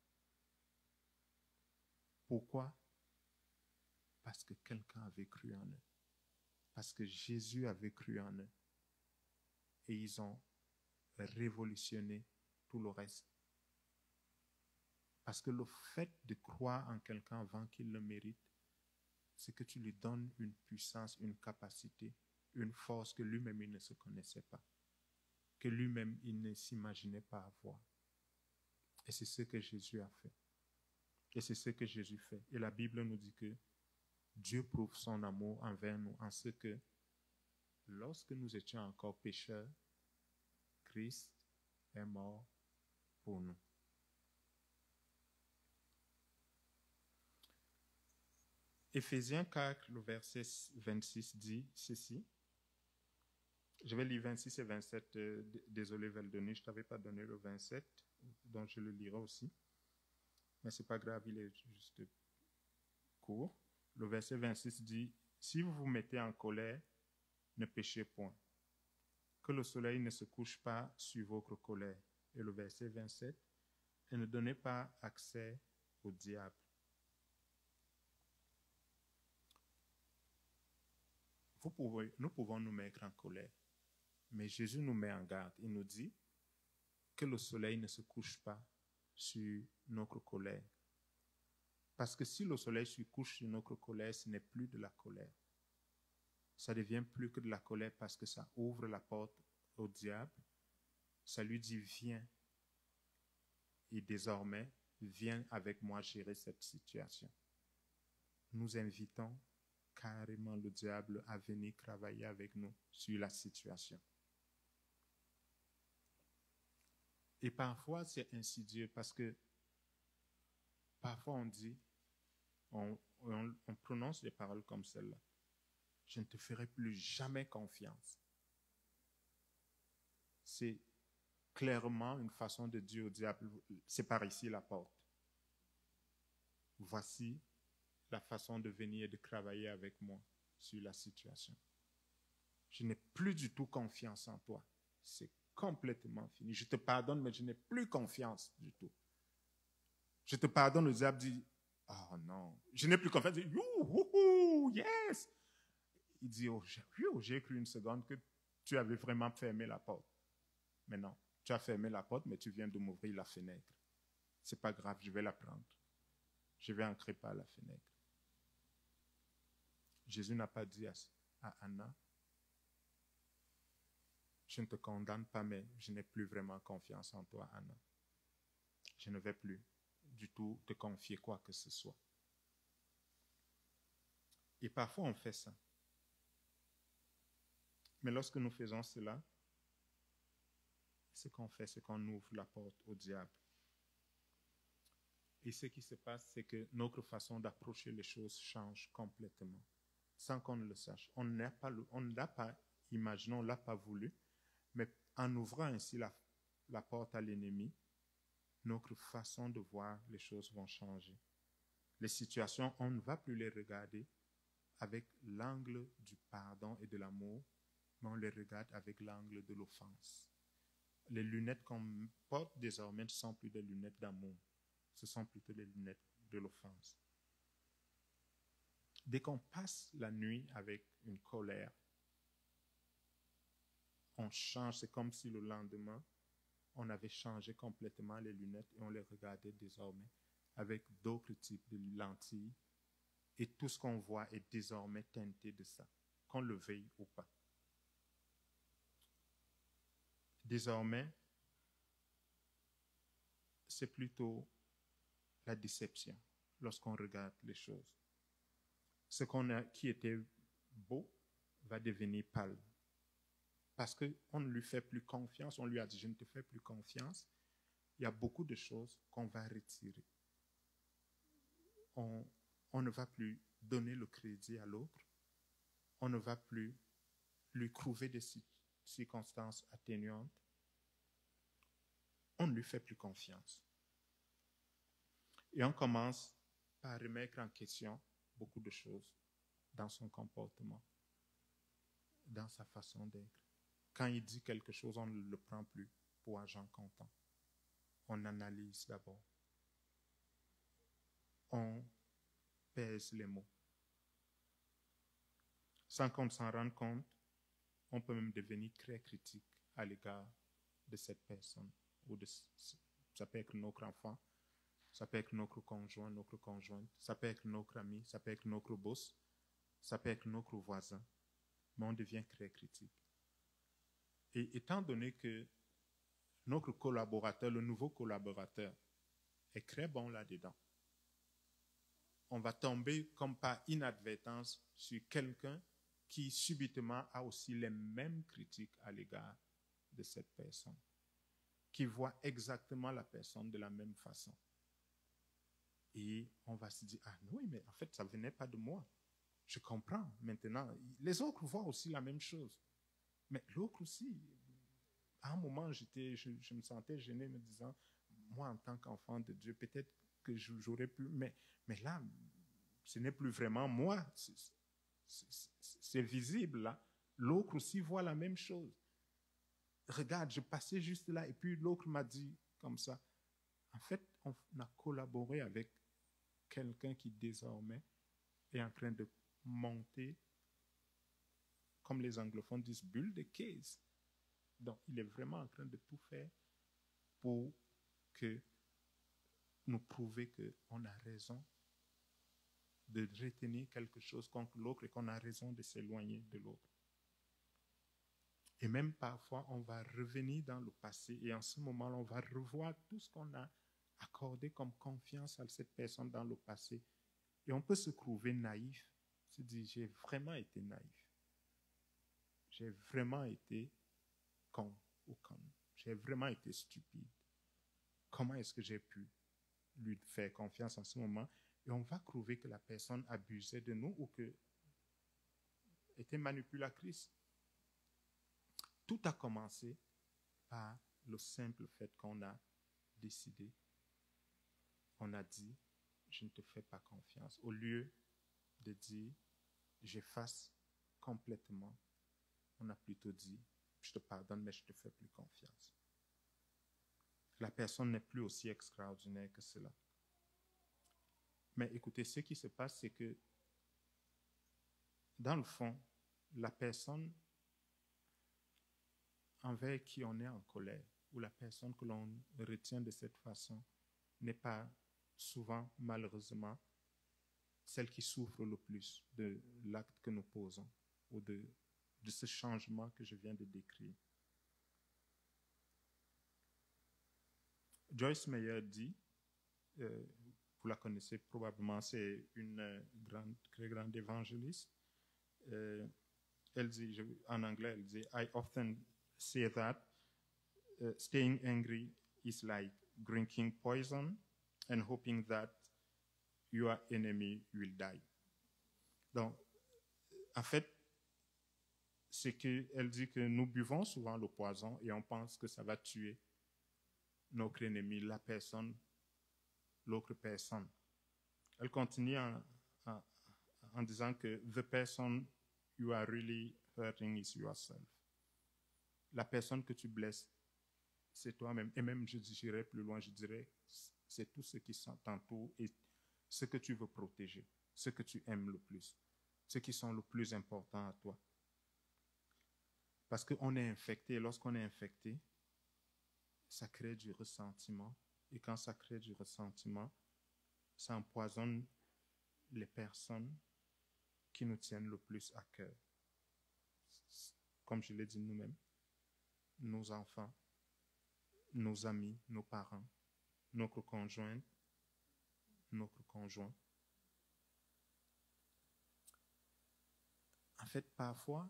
Pourquoi? Parce que quelqu'un avait cru en eux. Parce que Jésus avait cru en eux. Et ils ont révolutionné tout le reste. Parce que le fait de croire en quelqu'un avant qu'il le mérite, c'est que tu lui donnes une puissance, une capacité, une force que lui-même il ne se connaissait pas, que lui-même il ne s'imaginait pas avoir. Et c'est ce que Jésus a fait. Et c'est ce que Jésus fait. Et la Bible nous dit que Dieu prouve son amour envers nous en ce que lorsque nous étions encore pécheurs, Christ est mort pour nous. Éphésiens 4, le verset 26 dit ceci. Je vais lire 26 et 27. Désolé, Veldoni, je ne t'avais pas donné le 27, donc je le lirai aussi. Mais ce n'est pas grave, il est juste court. Le verset 26 dit, « Si vous vous mettez en colère, ne péchez point. Que le soleil ne se couche pas sur votre colère. » Et le verset 27, « Et ne donnez pas accès au diable. » Nous pouvons nous mettre en colère, mais Jésus nous met en garde. Il nous dit que le soleil ne se couche pas sur notre colère. Parce que si le soleil se couche sur notre colère, ce n'est plus de la colère. Ça devient plus que de la colère parce que ça ouvre la porte au diable. Ça lui dit, viens. Et désormais, viens avec moi gérer cette situation. Nous invitons carrément le diable à venir travailler avec nous sur la situation. Et parfois, c'est insidieux parce que parfois on dit, on prononce des paroles comme celle-là. Je ne te ferai plus jamais confiance. C'est clairement une façon de dire au diable, c'est par ici la porte. Voici la façon de venir et de travailler avec moi sur la situation. Je n'ai plus du tout confiance en toi. C'est complètement fini. Je te pardonne, mais je n'ai plus confiance du tout. Je te pardonne, le diable dit, oh non, je n'ai plus confiance. Il dit, youhou, yes. Il dit, oh, j'ai cru une seconde que tu avais vraiment fermé la porte. Mais non, tu as fermé la porte, mais tu viens de m'ouvrir la fenêtre. C'est pas grave, je vais la prendre. Je vais entrer par la fenêtre. Jésus n'a pas dit à Anna, je ne te condamne pas, mais je n'ai plus vraiment confiance en toi, Anna. Je ne vais plus du tout te confier quoi que ce soit. Et parfois on fait ça. Mais lorsque nous faisons cela, ce qu'on fait, c'est qu'on ouvre la porte au diable. Et ce qui se passe, c'est que notre façon d'approcher les choses change complètement, sans qu'on ne le sache. On ne l'a pas imaginé, on ne l'a pas voulu, mais en ouvrant ainsi la porte à l'ennemi, notre façon de voir les choses vont changer. Les situations, on ne va plus les regarder avec l'angle du pardon et de l'amour, mais on les regarde avec l'angle de l'offense. Les lunettes qu'on porte désormais ne sont plus des lunettes d'amour, ce sont plutôt des lunettes de l'offense. Dès qu'on passe la nuit avec une colère, on change, c'est comme si le lendemain, on avait changé complètement les lunettes et on les regardait désormais avec d'autres types de lentilles et tout ce qu'on voit est désormais teinté de ça, qu'on le veuille ou pas. Désormais, c'est plutôt la déception lorsqu'on regarde les choses. Ce qui était beau va devenir pâle. Parce qu'on ne lui fait plus confiance, on lui a dit, je ne te fais plus confiance. Il y a beaucoup de choses qu'on va retirer. On ne va plus donner le crédit à l'autre. On ne va plus lui trouver des circonstances atténuantes. On ne lui fait plus confiance. Et on commence par remettre en question beaucoup de choses dans son comportement, dans sa façon d'être. Quand il dit quelque chose, on ne le prend plus pour argent comptant. On analyse d'abord. On pèse les mots. Sans qu'on s'en rende compte, on peut même devenir très critique à l'égard de cette personne. Ça peut être notre enfant, ça peut être notre conjoint, notre conjointe, ça peut être notre ami, ça peut être notre boss, ça peut être notre voisin. Mais on devient très critique. Et étant donné que notre collaborateur, le nouveau collaborateur, est très bon là-dedans, on va tomber comme par inadvertance sur quelqu'un qui subitement a aussi les mêmes critiques à l'égard de cette personne, qui voit exactement la personne de la même façon. Et on va se dire, ah oui, mais en fait, ça ne venait pas de moi. Je comprends maintenant. Les autres voient aussi la même chose. Mais l'autre aussi, à un moment, je me sentais gêné me disant, moi, en tant qu'enfant de Dieu, peut-être que j'aurais pu, mais là, ce n'est plus vraiment moi. C'est visible là. L'autre aussi voit la même chose. Regarde, je passais juste là et puis l'autre m'a dit comme ça. En fait, on a collaboré avec quelqu'un qui désormais est en train de monter, comme les anglophones disent, build the case. Donc, il est vraiment en train de tout faire pour que nous prouver qu'on a raison de retenir quelque chose contre l'autre et qu'on a raison de s'éloigner de l'autre. Et même parfois, on va revenir dans le passé et en ce moment-là, on va revoir tout ce qu'on a accordé comme confiance à cette personne dans le passé. Et on peut se trouver naïf, se dire, j'ai vraiment été naïf. J'ai vraiment été con ou conne. J'ai vraiment été stupide. Comment est-ce que j'ai pu lui faire confiance en ce moment? Et on va trouver que la personne abusait de nous ou que était manipulatrice. Tout a commencé par le simple fait qu'on a décidé, on a dit, je ne te fais pas confiance. Au lieu de dire, j'efface complètement, on a plutôt dit, je te pardonne, mais je ne te fais plus confiance. La personne n'est plus aussi extraordinaire que cela. Mais écoutez, ce qui se passe, c'est que, dans le fond, la personne envers qui on est en colère, ou la personne que l'on retient de cette façon, n'est pas souvent, malheureusement, celle qui souffre le plus de l'acte que nous posons, ou de ce changement que je viens de décrire. Joyce Meyer dit, vous la connaissez probablement, c'est une très grande évangéliste. Elle dit, en anglais, elle dit, I often say that staying angry is like drinking poison and hoping that your enemy will die. Donc, en fait, c'est qu'elle dit que nous buvons souvent le poison et on pense que ça va tuer notre ennemi, la personne, l'autre personne. Elle continue en disant que the person you are really hurting is yourself. La personne que tu blesses, c'est toi-même. Et même, j'irais plus loin, je dirais, c'est tout ce qui t'entoure et ce que tu veux protéger, ce que tu aimes le plus, ceux qui sont le plus importants à toi. Parce qu'on est infecté, et lorsqu'on est infecté, ça crée du ressentiment. Et quand ça crée du ressentiment, ça empoisonne les personnes qui nous tiennent le plus à cœur. Comme je l'ai dit nous-mêmes, nos enfants, nos amis, nos parents, notre conjointe, notre conjoint. En fait, parfois,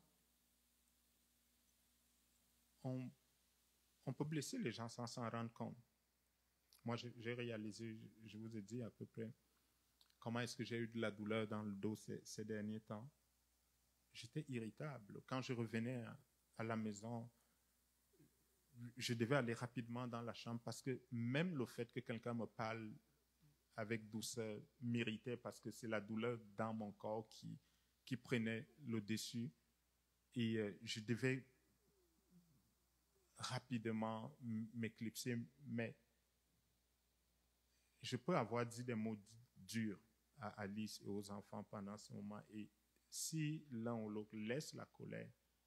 on peut blesser les gens sans s'en rendre compte. Moi, j'ai réalisé, je vous ai dit à peu près, comment est-ce que j'ai eu de la douleur dans le dos ces derniers temps. J'étais irritable. Quand je revenais à la maison, je devais aller rapidement dans la chambre parce que même le fait que quelqu'un me parle avec douceur, m'irritait parce que c'est la douleur dans mon corps qui prenait le dessus. Et je devais rapidement m'éclipser, mais je peux avoir dit des mots durs à Alice et aux enfants pendant ce moment. Et si l'un ou l'autre laisse la colère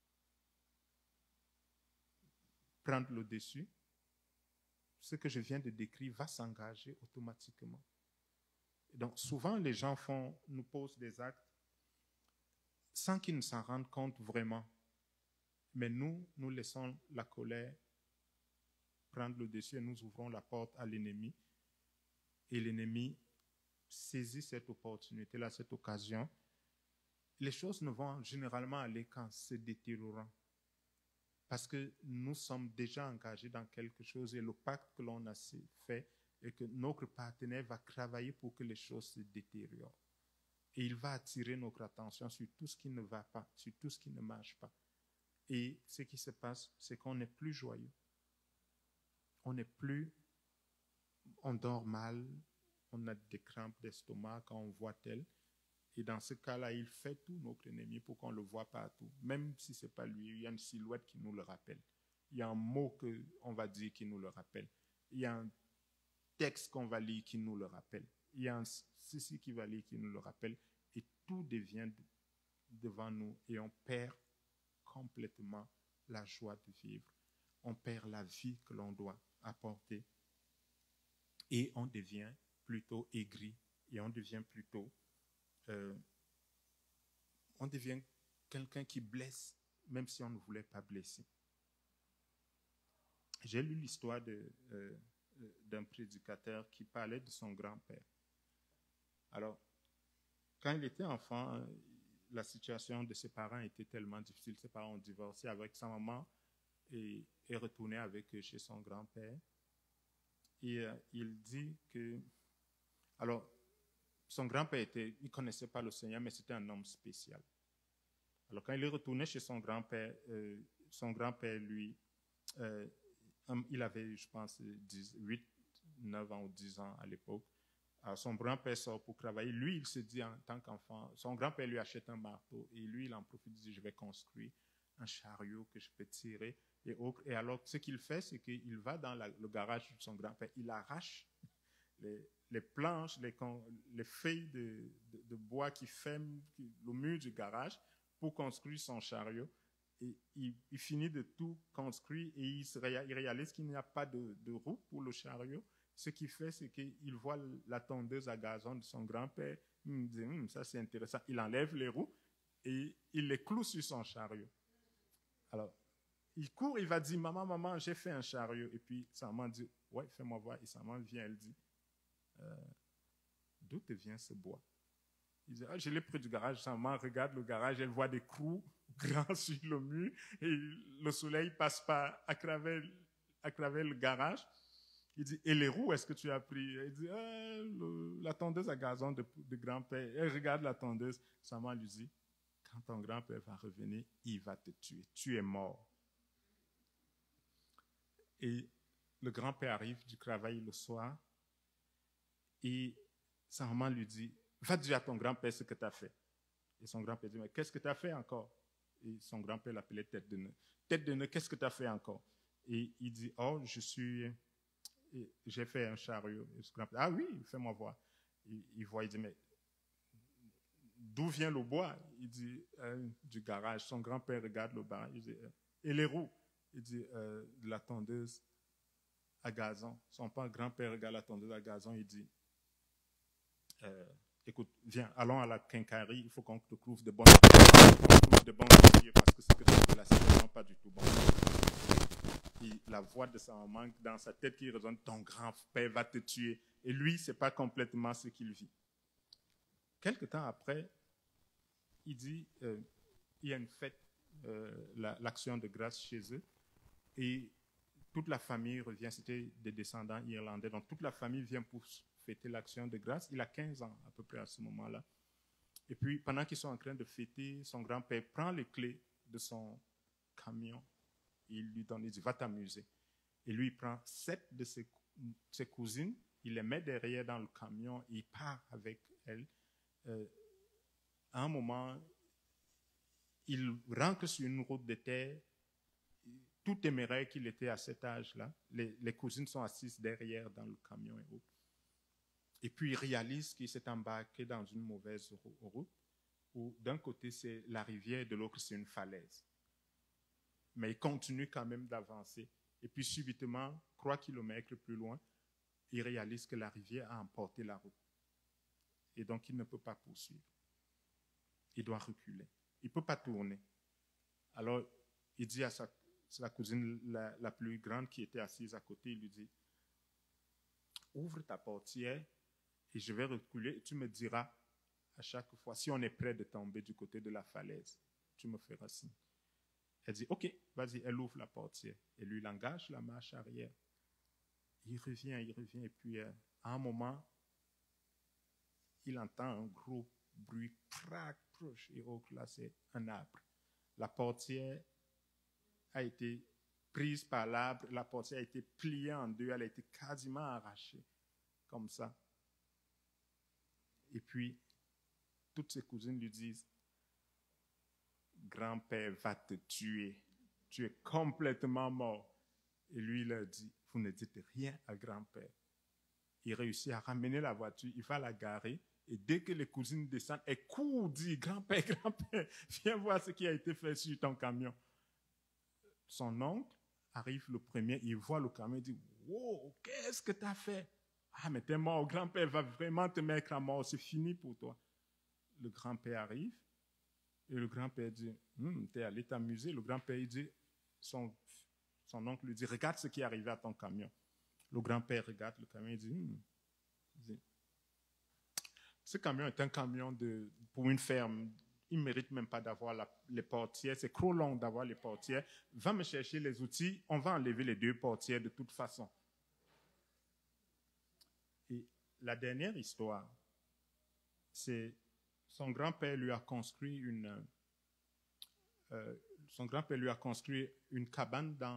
prendre le dessus, ce que je viens de décrire va s'engager automatiquement. Donc, souvent, les gens nous posent des actes sans qu'ils ne s'en rendent compte vraiment. Mais nous laissons la colère prendre le dessus et nous ouvrons la porte à l'ennemi. Et l'ennemi saisit cette opportunité-là, cette occasion. Les choses ne vont généralement aller qu'en se détériorant. Parce que nous sommes déjà engagés dans quelque chose et le pacte que l'on a fait est que notre partenaire va travailler pour que les choses se détériorent. Et il va attirer notre attention sur tout ce qui ne va pas, sur tout ce qui ne marche pas. Et ce qui se passe, c'est qu'on n'est plus joyeux. On dort mal, on a des crampes d'estomac quand on voit tel. Et dans ce cas-là, il fait tout notre ennemi pour qu'on le voit partout. Même si ce n'est pas lui, il y a une silhouette qui nous le rappelle. Il y a un mot qu'on va dire qui nous le rappelle. Il y a un texte qu'on va lire qui nous le rappelle. Il y a un ceci qui va lire qui nous le rappelle. Et tout devient devant nous et on perd complètement la joie de vivre. On perd la vie que l'on doit apporter. Et on devient plutôt aigri. Et on devient plutôt... on devient quelqu'un qui blesse, même si on ne voulait pas blesser. J'ai lu l'histoire d'un prédicateur qui parlait de son grand-père. Alors, quand il était enfant, la situation de ses parents était tellement difficile. Ses parents ont divorcé avec sa maman et est retourné avec chez son grand-père. Et il dit que... Alors, son grand-père il ne connaissait pas le Seigneur, mais c'était un homme spécial. Alors, quand il est retourné chez son grand-père, lui, il avait, je pense, 8, 9 ans ou 10 ans à l'époque. Alors, son grand-père sort pour travailler. Lui, il se dit en tant qu'enfant, son grand-père lui achète un marteau et lui, il en profite, il dit, je vais construire un chariot que je peux tirer. Et alors, ce qu'il fait, c'est qu'il va dans le garage de son grand-père, il arrache les planches, les feuilles de bois qui ferment le mur du garage pour construire son chariot. Et il finit de tout construire et il réalise qu'il n'y a pas de roue pour le chariot. Ce qu'il fait, c'est qu'il voit la tondeuse à gazon de son grand-père. Il dit, ça c'est intéressant. Il enlève les roues et il les cloue sur son chariot. Alors, il court, il va dire, maman, j'ai fait un chariot. Et puis sa maman dit, ouais, fais-moi voir. Et sa maman vient, elle dit, d'où te vient ce bois? Il dit, je l'ai pris du garage. Sa maman regarde le garage, elle voit des clous grands sur le mur et le soleil passe pas à travers le garage. Il dit, et les roues, est-ce que tu as pris? Il dit, la tondeuse à gazon de grand-père. Elle regarde la tondeuse. Sa maman lui dit, quand ton grand-père va revenir, il va te tuer. Tu es mort. Et le grand-père arrive du travail le soir et sa maman lui dit, va dire à ton grand-père ce que tu as fait. Et son grand-père dit, mais qu'est-ce que tu as fait encore? Et son grand-père l'appelait tête de nœud. Tête de nœud, qu'est-ce que tu as fait encore? Et il dit, oh, j'ai fait un chariot. Et son grand-père, ah oui, fais-moi voir. Il voit, il dit, mais d'où vient le bois? Il dit, du garage. Son grand-père regarde le barrage, il dit, et les roues? Il dit, de la tondeuse à gazon. Son grand-père regarde la tondeuse à gazon, il dit, écoute, viens, allons à la quincaillerie, il faut qu'on te trouve de bons outils parce que ce que tu fais là, c'est vraiment pas du tout bon. Et la voix de sa maman dans sa tête qui résonne, ton grand-père va te tuer. Et lui, c'est pas complètement ce qu'il vit. Quelque temps après, il dit, il y a une fête, l'action de grâce chez eux, et toute la famille revient, c'était des descendants irlandais, donc toute la famille vient pour fêter l'action de grâce. Il a 15 ans à peu près à ce moment-là. Et puis, pendant qu'ils sont en train de fêter, son grand-père prend les clés de son camion et il lui donne, il dit, va t'amuser. Et lui, il prend 7 de ses cousines, il les met derrière dans le camion, il part avec elle. À un moment, il rentre sur une route de terre, tout téméraire qu'il était à cet âge-là. Les cousines sont assises derrière dans le camion et autres. Et puis il réalise qu'il s'est embarqué dans une mauvaise route, où d'un côté c'est la rivière et de l'autre c'est une falaise. Mais il continue quand même d'avancer. Et puis subitement, 3 kilomètres plus loin, il réalise que la rivière a emporté la route. Et donc il ne peut pas poursuivre. Il doit reculer. Il ne peut pas tourner. Alors il dit à sa cousine la plus grande qui était assise à côté, il lui dit, ouvre ta portière et je vais reculer et tu me diras à chaque fois, si on est prêt de tomber du côté de la falaise, tu me feras signe. Elle dit, ok, vas-y, elle ouvre la portière. Et lui, il engage la marche arrière. Il revient, et puis à un moment, il entend un gros bruit, crac, proche, et autre, là, c'est un arbre. La portière a été prise par l'arbre, la portière a été pliée en deux, elle a été quasiment arrachée, comme ça. Et puis, toutes ses cousines lui disent, grand-père va te tuer, tu es complètement mort. Et lui, il leur dit, vous ne dites rien à grand-père. Il réussit à ramener la voiture, il va la garer, et dès que les cousines descendent, elle court, dit, grand-père, viens voir ce qui a été fait sur ton camion. Son oncle arrive le premier, il voit le camion, il dit, wow, qu'est-ce que tu as fait? Ah, mais t'es mort, grand-père va vraiment te mettre à mort, c'est fini pour toi. Le grand-père arrive, et le grand-père dit, t'es allé t'amuser. Le grand-père, il dit, son oncle lui dit, regarde ce qui est arrivé à ton camion. Le grand-père regarde le camion et dit, ce camion est un camion pour une ferme. Il ne mérite même pas d'avoir les portières. C'est trop long d'avoir les portières. Va me chercher les outils. On va enlever les 2 portières de toute façon. Et la dernière histoire, c'est son grand-père lui a construit une cabane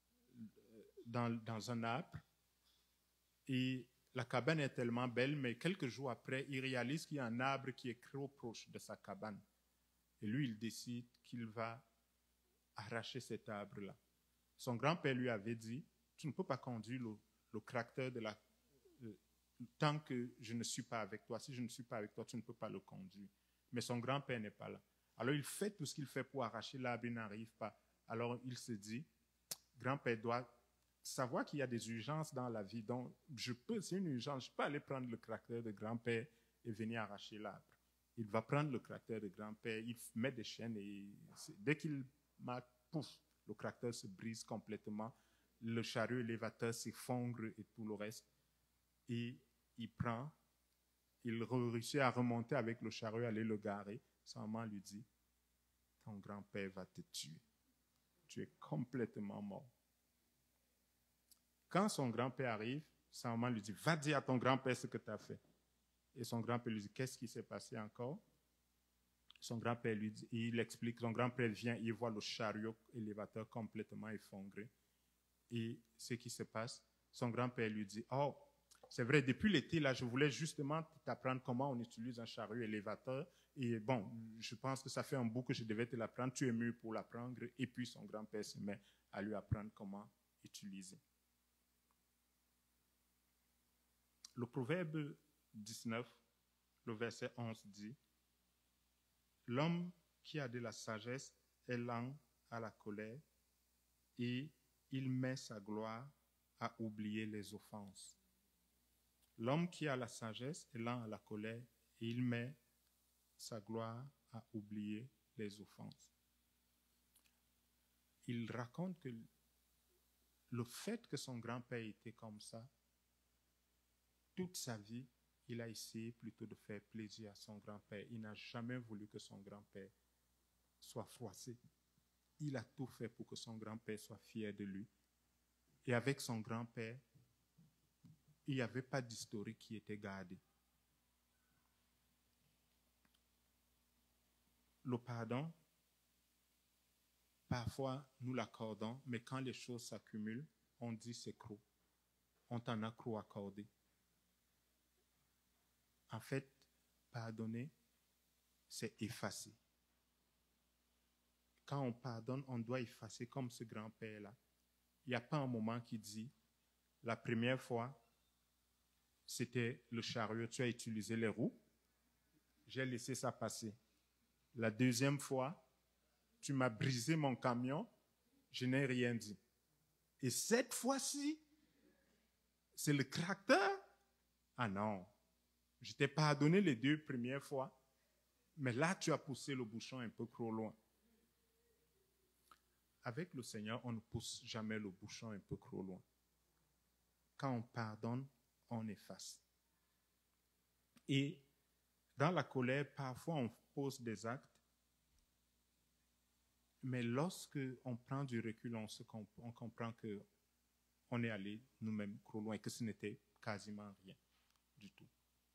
dans un arbre. Et la cabane est tellement belle, mais quelques jours après, il réalise qu'il y a un arbre qui est trop proche de sa cabane. Et lui, il décide qu'il va arracher cet arbre-là. Son grand-père lui avait dit, tu ne peux pas conduire le tracteur tant que je ne suis pas avec toi. Si je ne suis pas avec toi, tu ne peux pas le conduire. Mais son grand-père n'est pas là. Alors il fait tout ce qu'il fait pour arracher l'arbre, il n'arrive pas. Alors il se dit, grand-père doit savoir qu'il y a des urgences dans la vie. Donc c'est une urgence, je peux aller prendre le tracteur de grand-père et venir arracher l'arbre. Il va prendre le tracteur de grand-père, il met des chaînes et dès qu'il marque, pouf, le tracteur se brise complètement, le chariot élévateur s'effondre et tout le reste. Et il réussit à remonter avec le chariot, aller le garer. Sa maman lui dit, ton grand-père va te tuer. Tu es complètement mort. Quand son grand-père arrive, sa maman lui dit, va dire à ton grand-père ce que tu as fait. Et son grand-père lui dit, qu'est-ce qui s'est passé encore? Son grand-père lui dit, il explique, son grand-père vient, il voit le chariot élévateur complètement effondré. Et ce qui se passe, son grand-père lui dit, oh, c'est vrai, depuis l'été, là, je voulais justement t'apprendre comment on utilise un chariot élévateur. Et bon, je pense que ça fait un bout que je devais te l'apprendre. Tu es mûr pour l'apprendre. Et puis, son grand-père se met à lui apprendre comment utiliser. Le proverbe 19, le verset 11 dit, l'homme qui a de la sagesse est lent à la colère et il met sa gloire à oublier les offenses. L'homme qui a la sagesse est lent à la colère et il met sa gloire à oublier les offenses. Il raconte que le fait que son grand-père était comme ça, toute sa vie, il a essayé plutôt de faire plaisir à son grand-père. Il n'a jamais voulu que son grand-père soit froissé. Il a tout fait pour que son grand-père soit fier de lui. Et avec son grand-père, il n'y avait pas d'historique qui était gardé. Le pardon, parfois nous l'accordons, mais quand les choses s'accumulent, on dit c'est trop. On t'en a trop accordé. En fait, pardonner, c'est effacer. Quand on pardonne, on doit effacer comme ce grand-père-là. Il n'y a pas un moment qui dit, la première fois, c'était le chariot, tu as utilisé les roues, j'ai laissé ça passer. La deuxième fois, tu m'as brisé mon camion, je n'ai rien dit. Et cette fois-ci, c'est le caractère. Ah non, je t'ai pardonné les 2 premières fois, mais là, tu as poussé le bouchon un peu trop loin. Avec le Seigneur, on ne pousse jamais le bouchon un peu trop loin. Quand on pardonne, on efface. Et dans la colère, parfois, on pose des actes, mais lorsque on prend du recul, on comprend que on est allé nous-mêmes trop loin et que ce n'était quasiment rien du tout.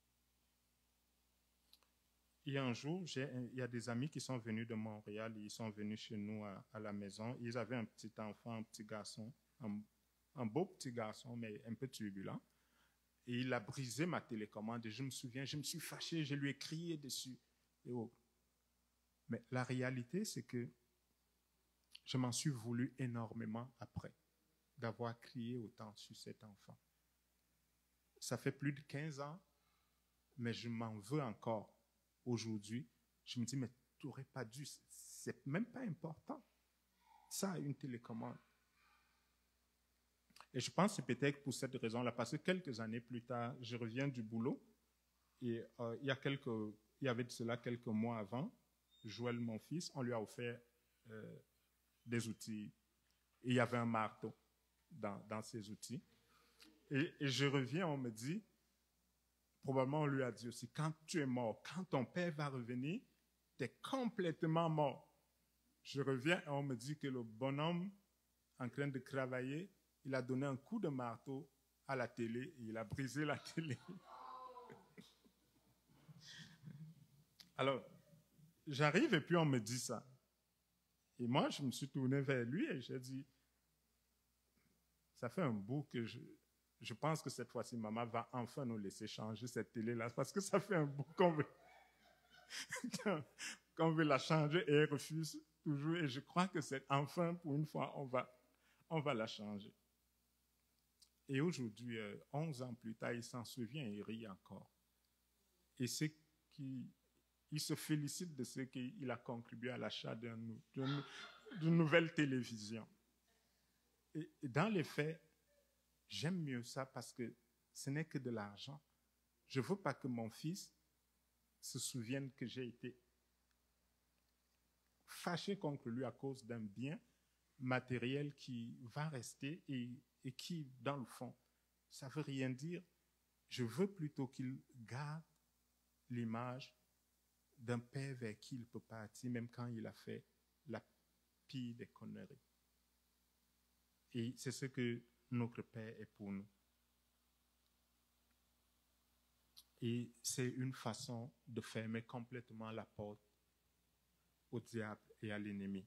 Il y a un jour, il y a des amis qui sont venus de Montréal, ils sont venus chez nous à la maison. Ils avaient un petit enfant, un petit garçon, un beau petit garçon, mais un peu turbulent. Et il a brisé ma télécommande. Et je me souviens, je me suis fâché, je lui ai crié dessus. Et oh. Mais la réalité, c'est que je m'en suis voulu énormément après d'avoir crié autant sur cet enfant. Ça fait plus de 15 ans, mais je m'en veux encore. Aujourd'hui, je me dis, mais tu n'aurais pas dû, c'est même pas important. Ça a une télécommande. Et je pense que c'est peut-être pour cette raison-là, parce que quelques années plus tard, je reviens du boulot, et il y avait de cela quelques mois avant, Joël, mon fils, on lui a offert des outils. Et il y avait un marteau dans ces outils. Et je reviens, on me dit, probablement on lui a dit aussi, quand tu es mort, quand ton père va revenir, tu es complètement mort. Je reviens et on me dit que le bonhomme, en train de travailler, il a donné un coup de marteau à la télé et il a brisé la télé. Alors, j'arrive et puis on me dit ça. Et moi, je me suis tourné vers lui et j'ai dit, ça fait un bout que je pense que cette fois-ci, maman va enfin nous laisser changer cette télé-là, parce que ça fait un bout qu'on veut la changer et elle refuse toujours. Et je crois que c'est enfin, pour une fois, on va la changer. Et aujourd'hui, 11 ans plus tard, il s'en souvient et il rit encore. Et il se félicite de ce qu'il a contribué à l'achat d'une nouvelle télévision. Et dans les faits, j'aime mieux ça parce que ce n'est que de l'argent. Je ne veux pas que mon fils se souvienne que j'ai été fâché contre lui à cause d'un bien matériel qui va rester et qui, dans le fond, ça ne veut rien dire. Je veux plutôt qu'il garde l'image d'un père vers qui il peut partir, même quand il a fait la pire des conneries. Et c'est ce que notre Père est pour nous. Et c'est une façon de fermer complètement la porte au diable et à l'ennemi.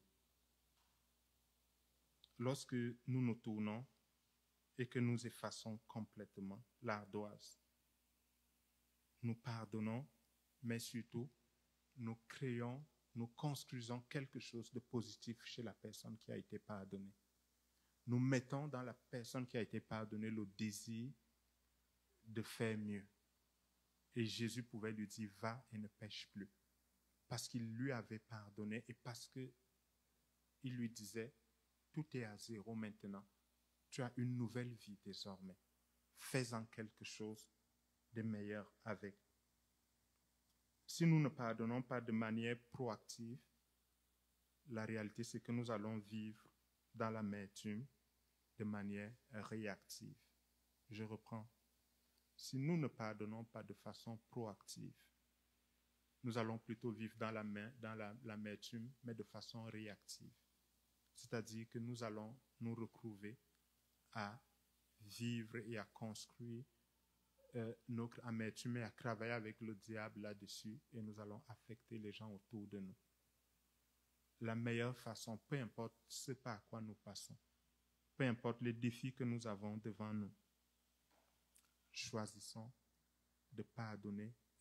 Lorsque nous nous tournons et que nous effaçons complètement l'ardoise, nous pardonnons, mais surtout, nous créons, nous construisons quelque chose de positif chez la personne qui a été pardonnée. Nous mettons dans la personne qui a été pardonnée le désir de faire mieux. Et Jésus pouvait lui dire, va et ne pêche plus. Parce qu'il lui avait pardonné et parce qu'il lui disait, tout est à zéro maintenant. Tu as une nouvelle vie désormais. Fais-en quelque chose de meilleur avec. Si nous ne pardonnons pas de manière proactive, la réalité c'est que nous allons vivre dans l'amertume de manière réactive. Je reprends. Si nous ne pardonnons pas de façon proactive, nous allons plutôt vivre dans l'amertume, mais de façon réactive. C'est-à-dire que nous allons nous retrouver à vivre et à construire notre amertume et à travailler avec le diable là-dessus, et nous allons affecter les gens autour de nous. La meilleure façon, peu importe ce par quoi nous passons, peu importe les défis que nous avons devant nous, choisissons de pardonner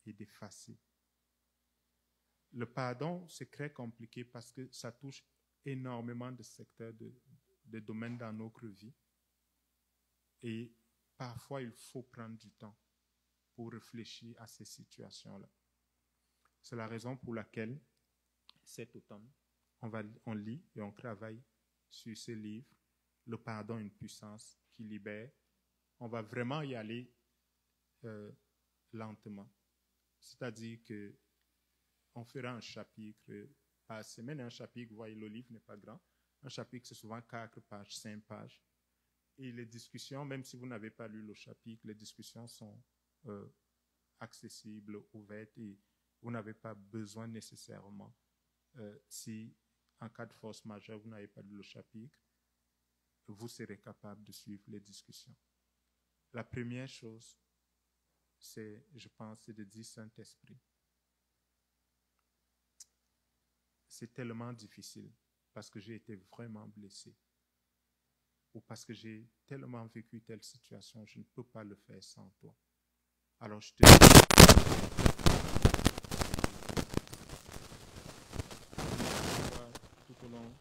et d'effacer. Le pardon, c'est très compliqué parce que ça touche énormément de secteurs, de domaines dans notre vie. Et parfois, il faut prendre du temps pour réfléchir à ces situations-là. C'est la raison pour laquelle, cet automne, on lit et on travaille sur ce livre, Le pardon, une puissance qui libère. On va vraiment y aller lentement. C'est-à-dire que on fera un chapitre par semaine. Un chapitre, vous voyez, le livre n'est pas grand. Un chapitre, c'est souvent 4 pages, 5 pages. Et les discussions, même si vous n'avez pas lu le chapitre, les discussions sont accessibles, ouvertes, et vous n'avez pas besoin nécessairement, si en cas de force majeure, vous n'avez pas lu le chapitre, vous serez capable de suivre les discussions. La première chose, c'est, je pense, c'est de dire Saint-Esprit. C'est tellement difficile parce que j'ai été vraiment blessé ou parce que j'ai tellement vécu telle situation, je ne peux pas le faire sans toi. Alors je te dis, tout au long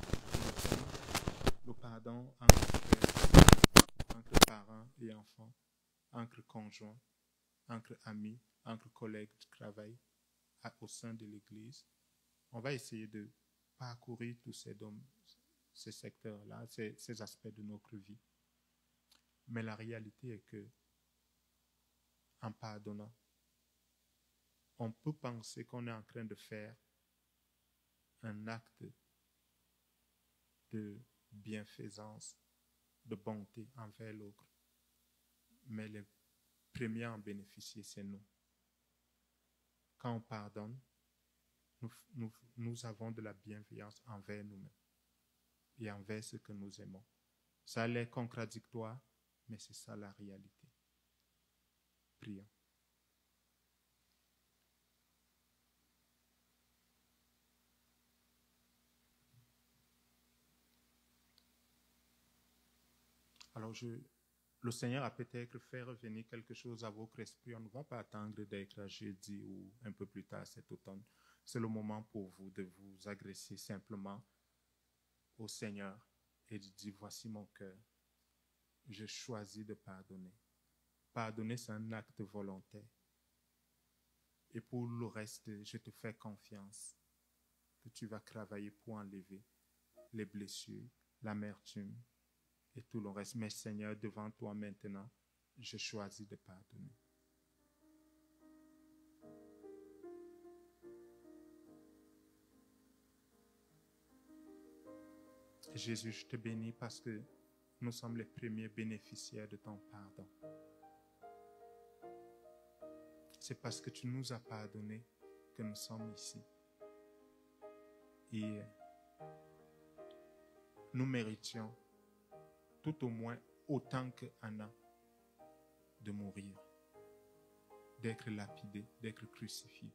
le pardon entre parents et enfants, entre conjoints, entre amis, entre collègues de travail, au sein de l'Église. On va essayer de parcourir tous ces secteurs-là, ces aspects de notre vie. Mais la réalité est que, en pardonnant, on peut penser qu'on est en train de faire un acte de bienfaisance, de bonté envers l'autre. Mais les premiers à en bénéficier, c'est nous. Quand on pardonne, nous avons de la bienveillance envers nous-mêmes et envers ceux que nous aimons. Ça a l'air contradictoire, mais c'est ça la réalité. Prions. Alors, le Seigneur a peut-être fait revenir quelque chose à votre esprit. On ne va pas attendre d'être à jeudi ou un peu plus tard cet automne. C'est le moment pour vous de vous agresser simplement au Seigneur et de dire, voici mon cœur. Je choisis de pardonner. Pardonner, c'est un acte volontaire. Et pour le reste, je te fais confiance que tu vas travailler pour enlever les blessures, l'amertume et tout le reste. Mais Seigneur, devant toi maintenant, je choisis de pardonner. Jésus, je te bénis parce que nous sommes les premiers bénéficiaires de ton pardon. C'est parce que tu nous as pardonné que nous sommes ici. Et nous méritions tout au moins autant que Anna de mourir, d'être lapidé, d'être crucifié.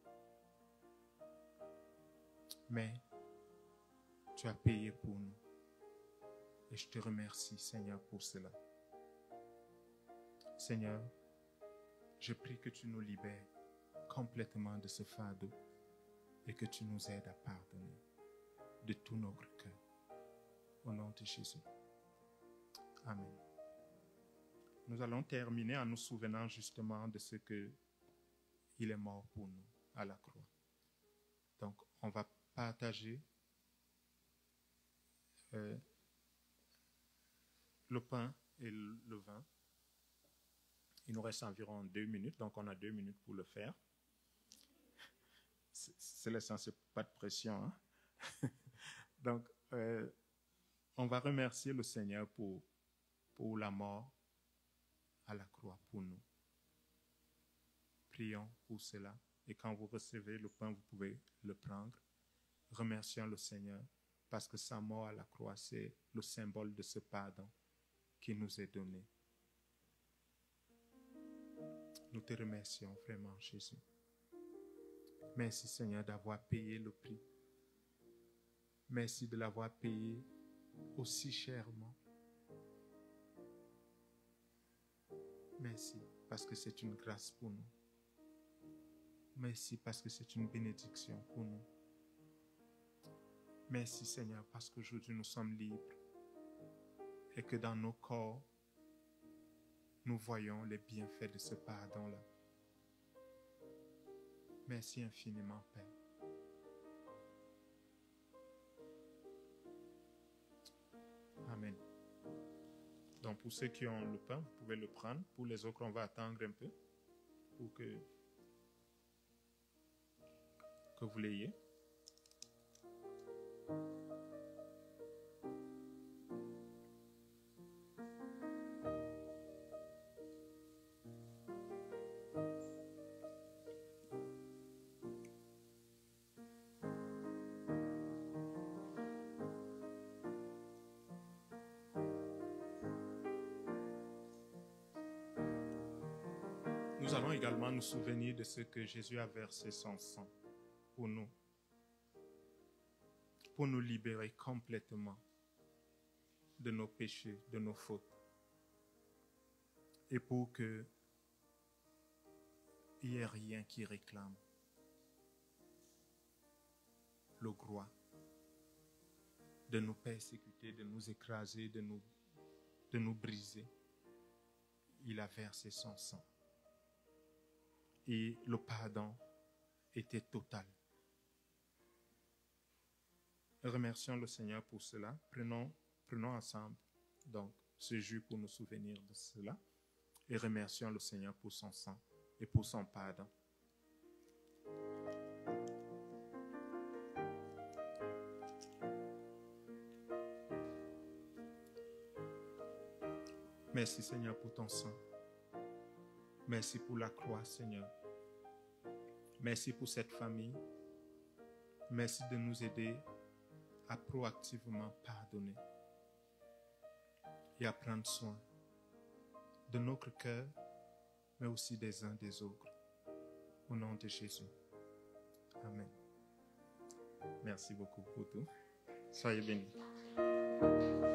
Mais tu as payé pour nous. Et je te remercie, Seigneur, pour cela. Seigneur, je prie que tu nous libères complètement de ce fardeau et que tu nous aides à pardonner de tout notre cœur. Au nom de Jésus. Amen. Nous allons terminer en nous souvenant justement de ce que il est mort pour nous à la croix. Donc, on va partager le pain et le vin. Il nous reste environ 2 minutes, donc on a 2 minutes pour le faire. C'est l'essentiel, pas de pression. Hein? Donc, on va remercier le Seigneur pour la mort à la croix pour nous. Prions pour cela. Et quand vous recevez le pain, vous pouvez le prendre. Remercions le Seigneur parce que sa mort à la croix, c'est le symbole de ce pardon qui nous est donné. Nous te remercions vraiment, Jésus. Merci, Seigneur, d'avoir payé le prix. Merci de l'avoir payé aussi chèrement. Merci, parce que c'est une grâce pour nous. Merci parce que c'est une bénédiction pour nous. Merci Seigneur parce qu'aujourd'hui nous sommes libres et que dans nos corps, nous voyons les bienfaits de ce pardon-là. Merci infiniment, Père. Amen. Donc pour ceux qui ont le pain, vous pouvez le prendre. Pour les autres, on va attendre un peu pour que vous l'ayez. Nous allons également nous souvenir de ce que Jésus a versé son sang pour nous libérer complètement de nos péchés, de nos fautes, et pour qu'il n'y ait rien qui réclame le droit de nous persécuter, de nous écraser, de nous briser. Il a versé son sang. Et le pardon était total. Remercions le Seigneur pour cela. Prenons ensemble donc ce jus pour nous souvenir de cela et remercions le Seigneur pour son sang et pour son pardon. Merci Seigneur pour ton sang. Merci pour la croix, Seigneur. Merci pour cette famille. Merci de nous aider à proactivement pardonner et à prendre soin de notre cœur, mais aussi des uns des autres. Au nom de Jésus. Amen. Merci beaucoup pour tout. Soyez bénis.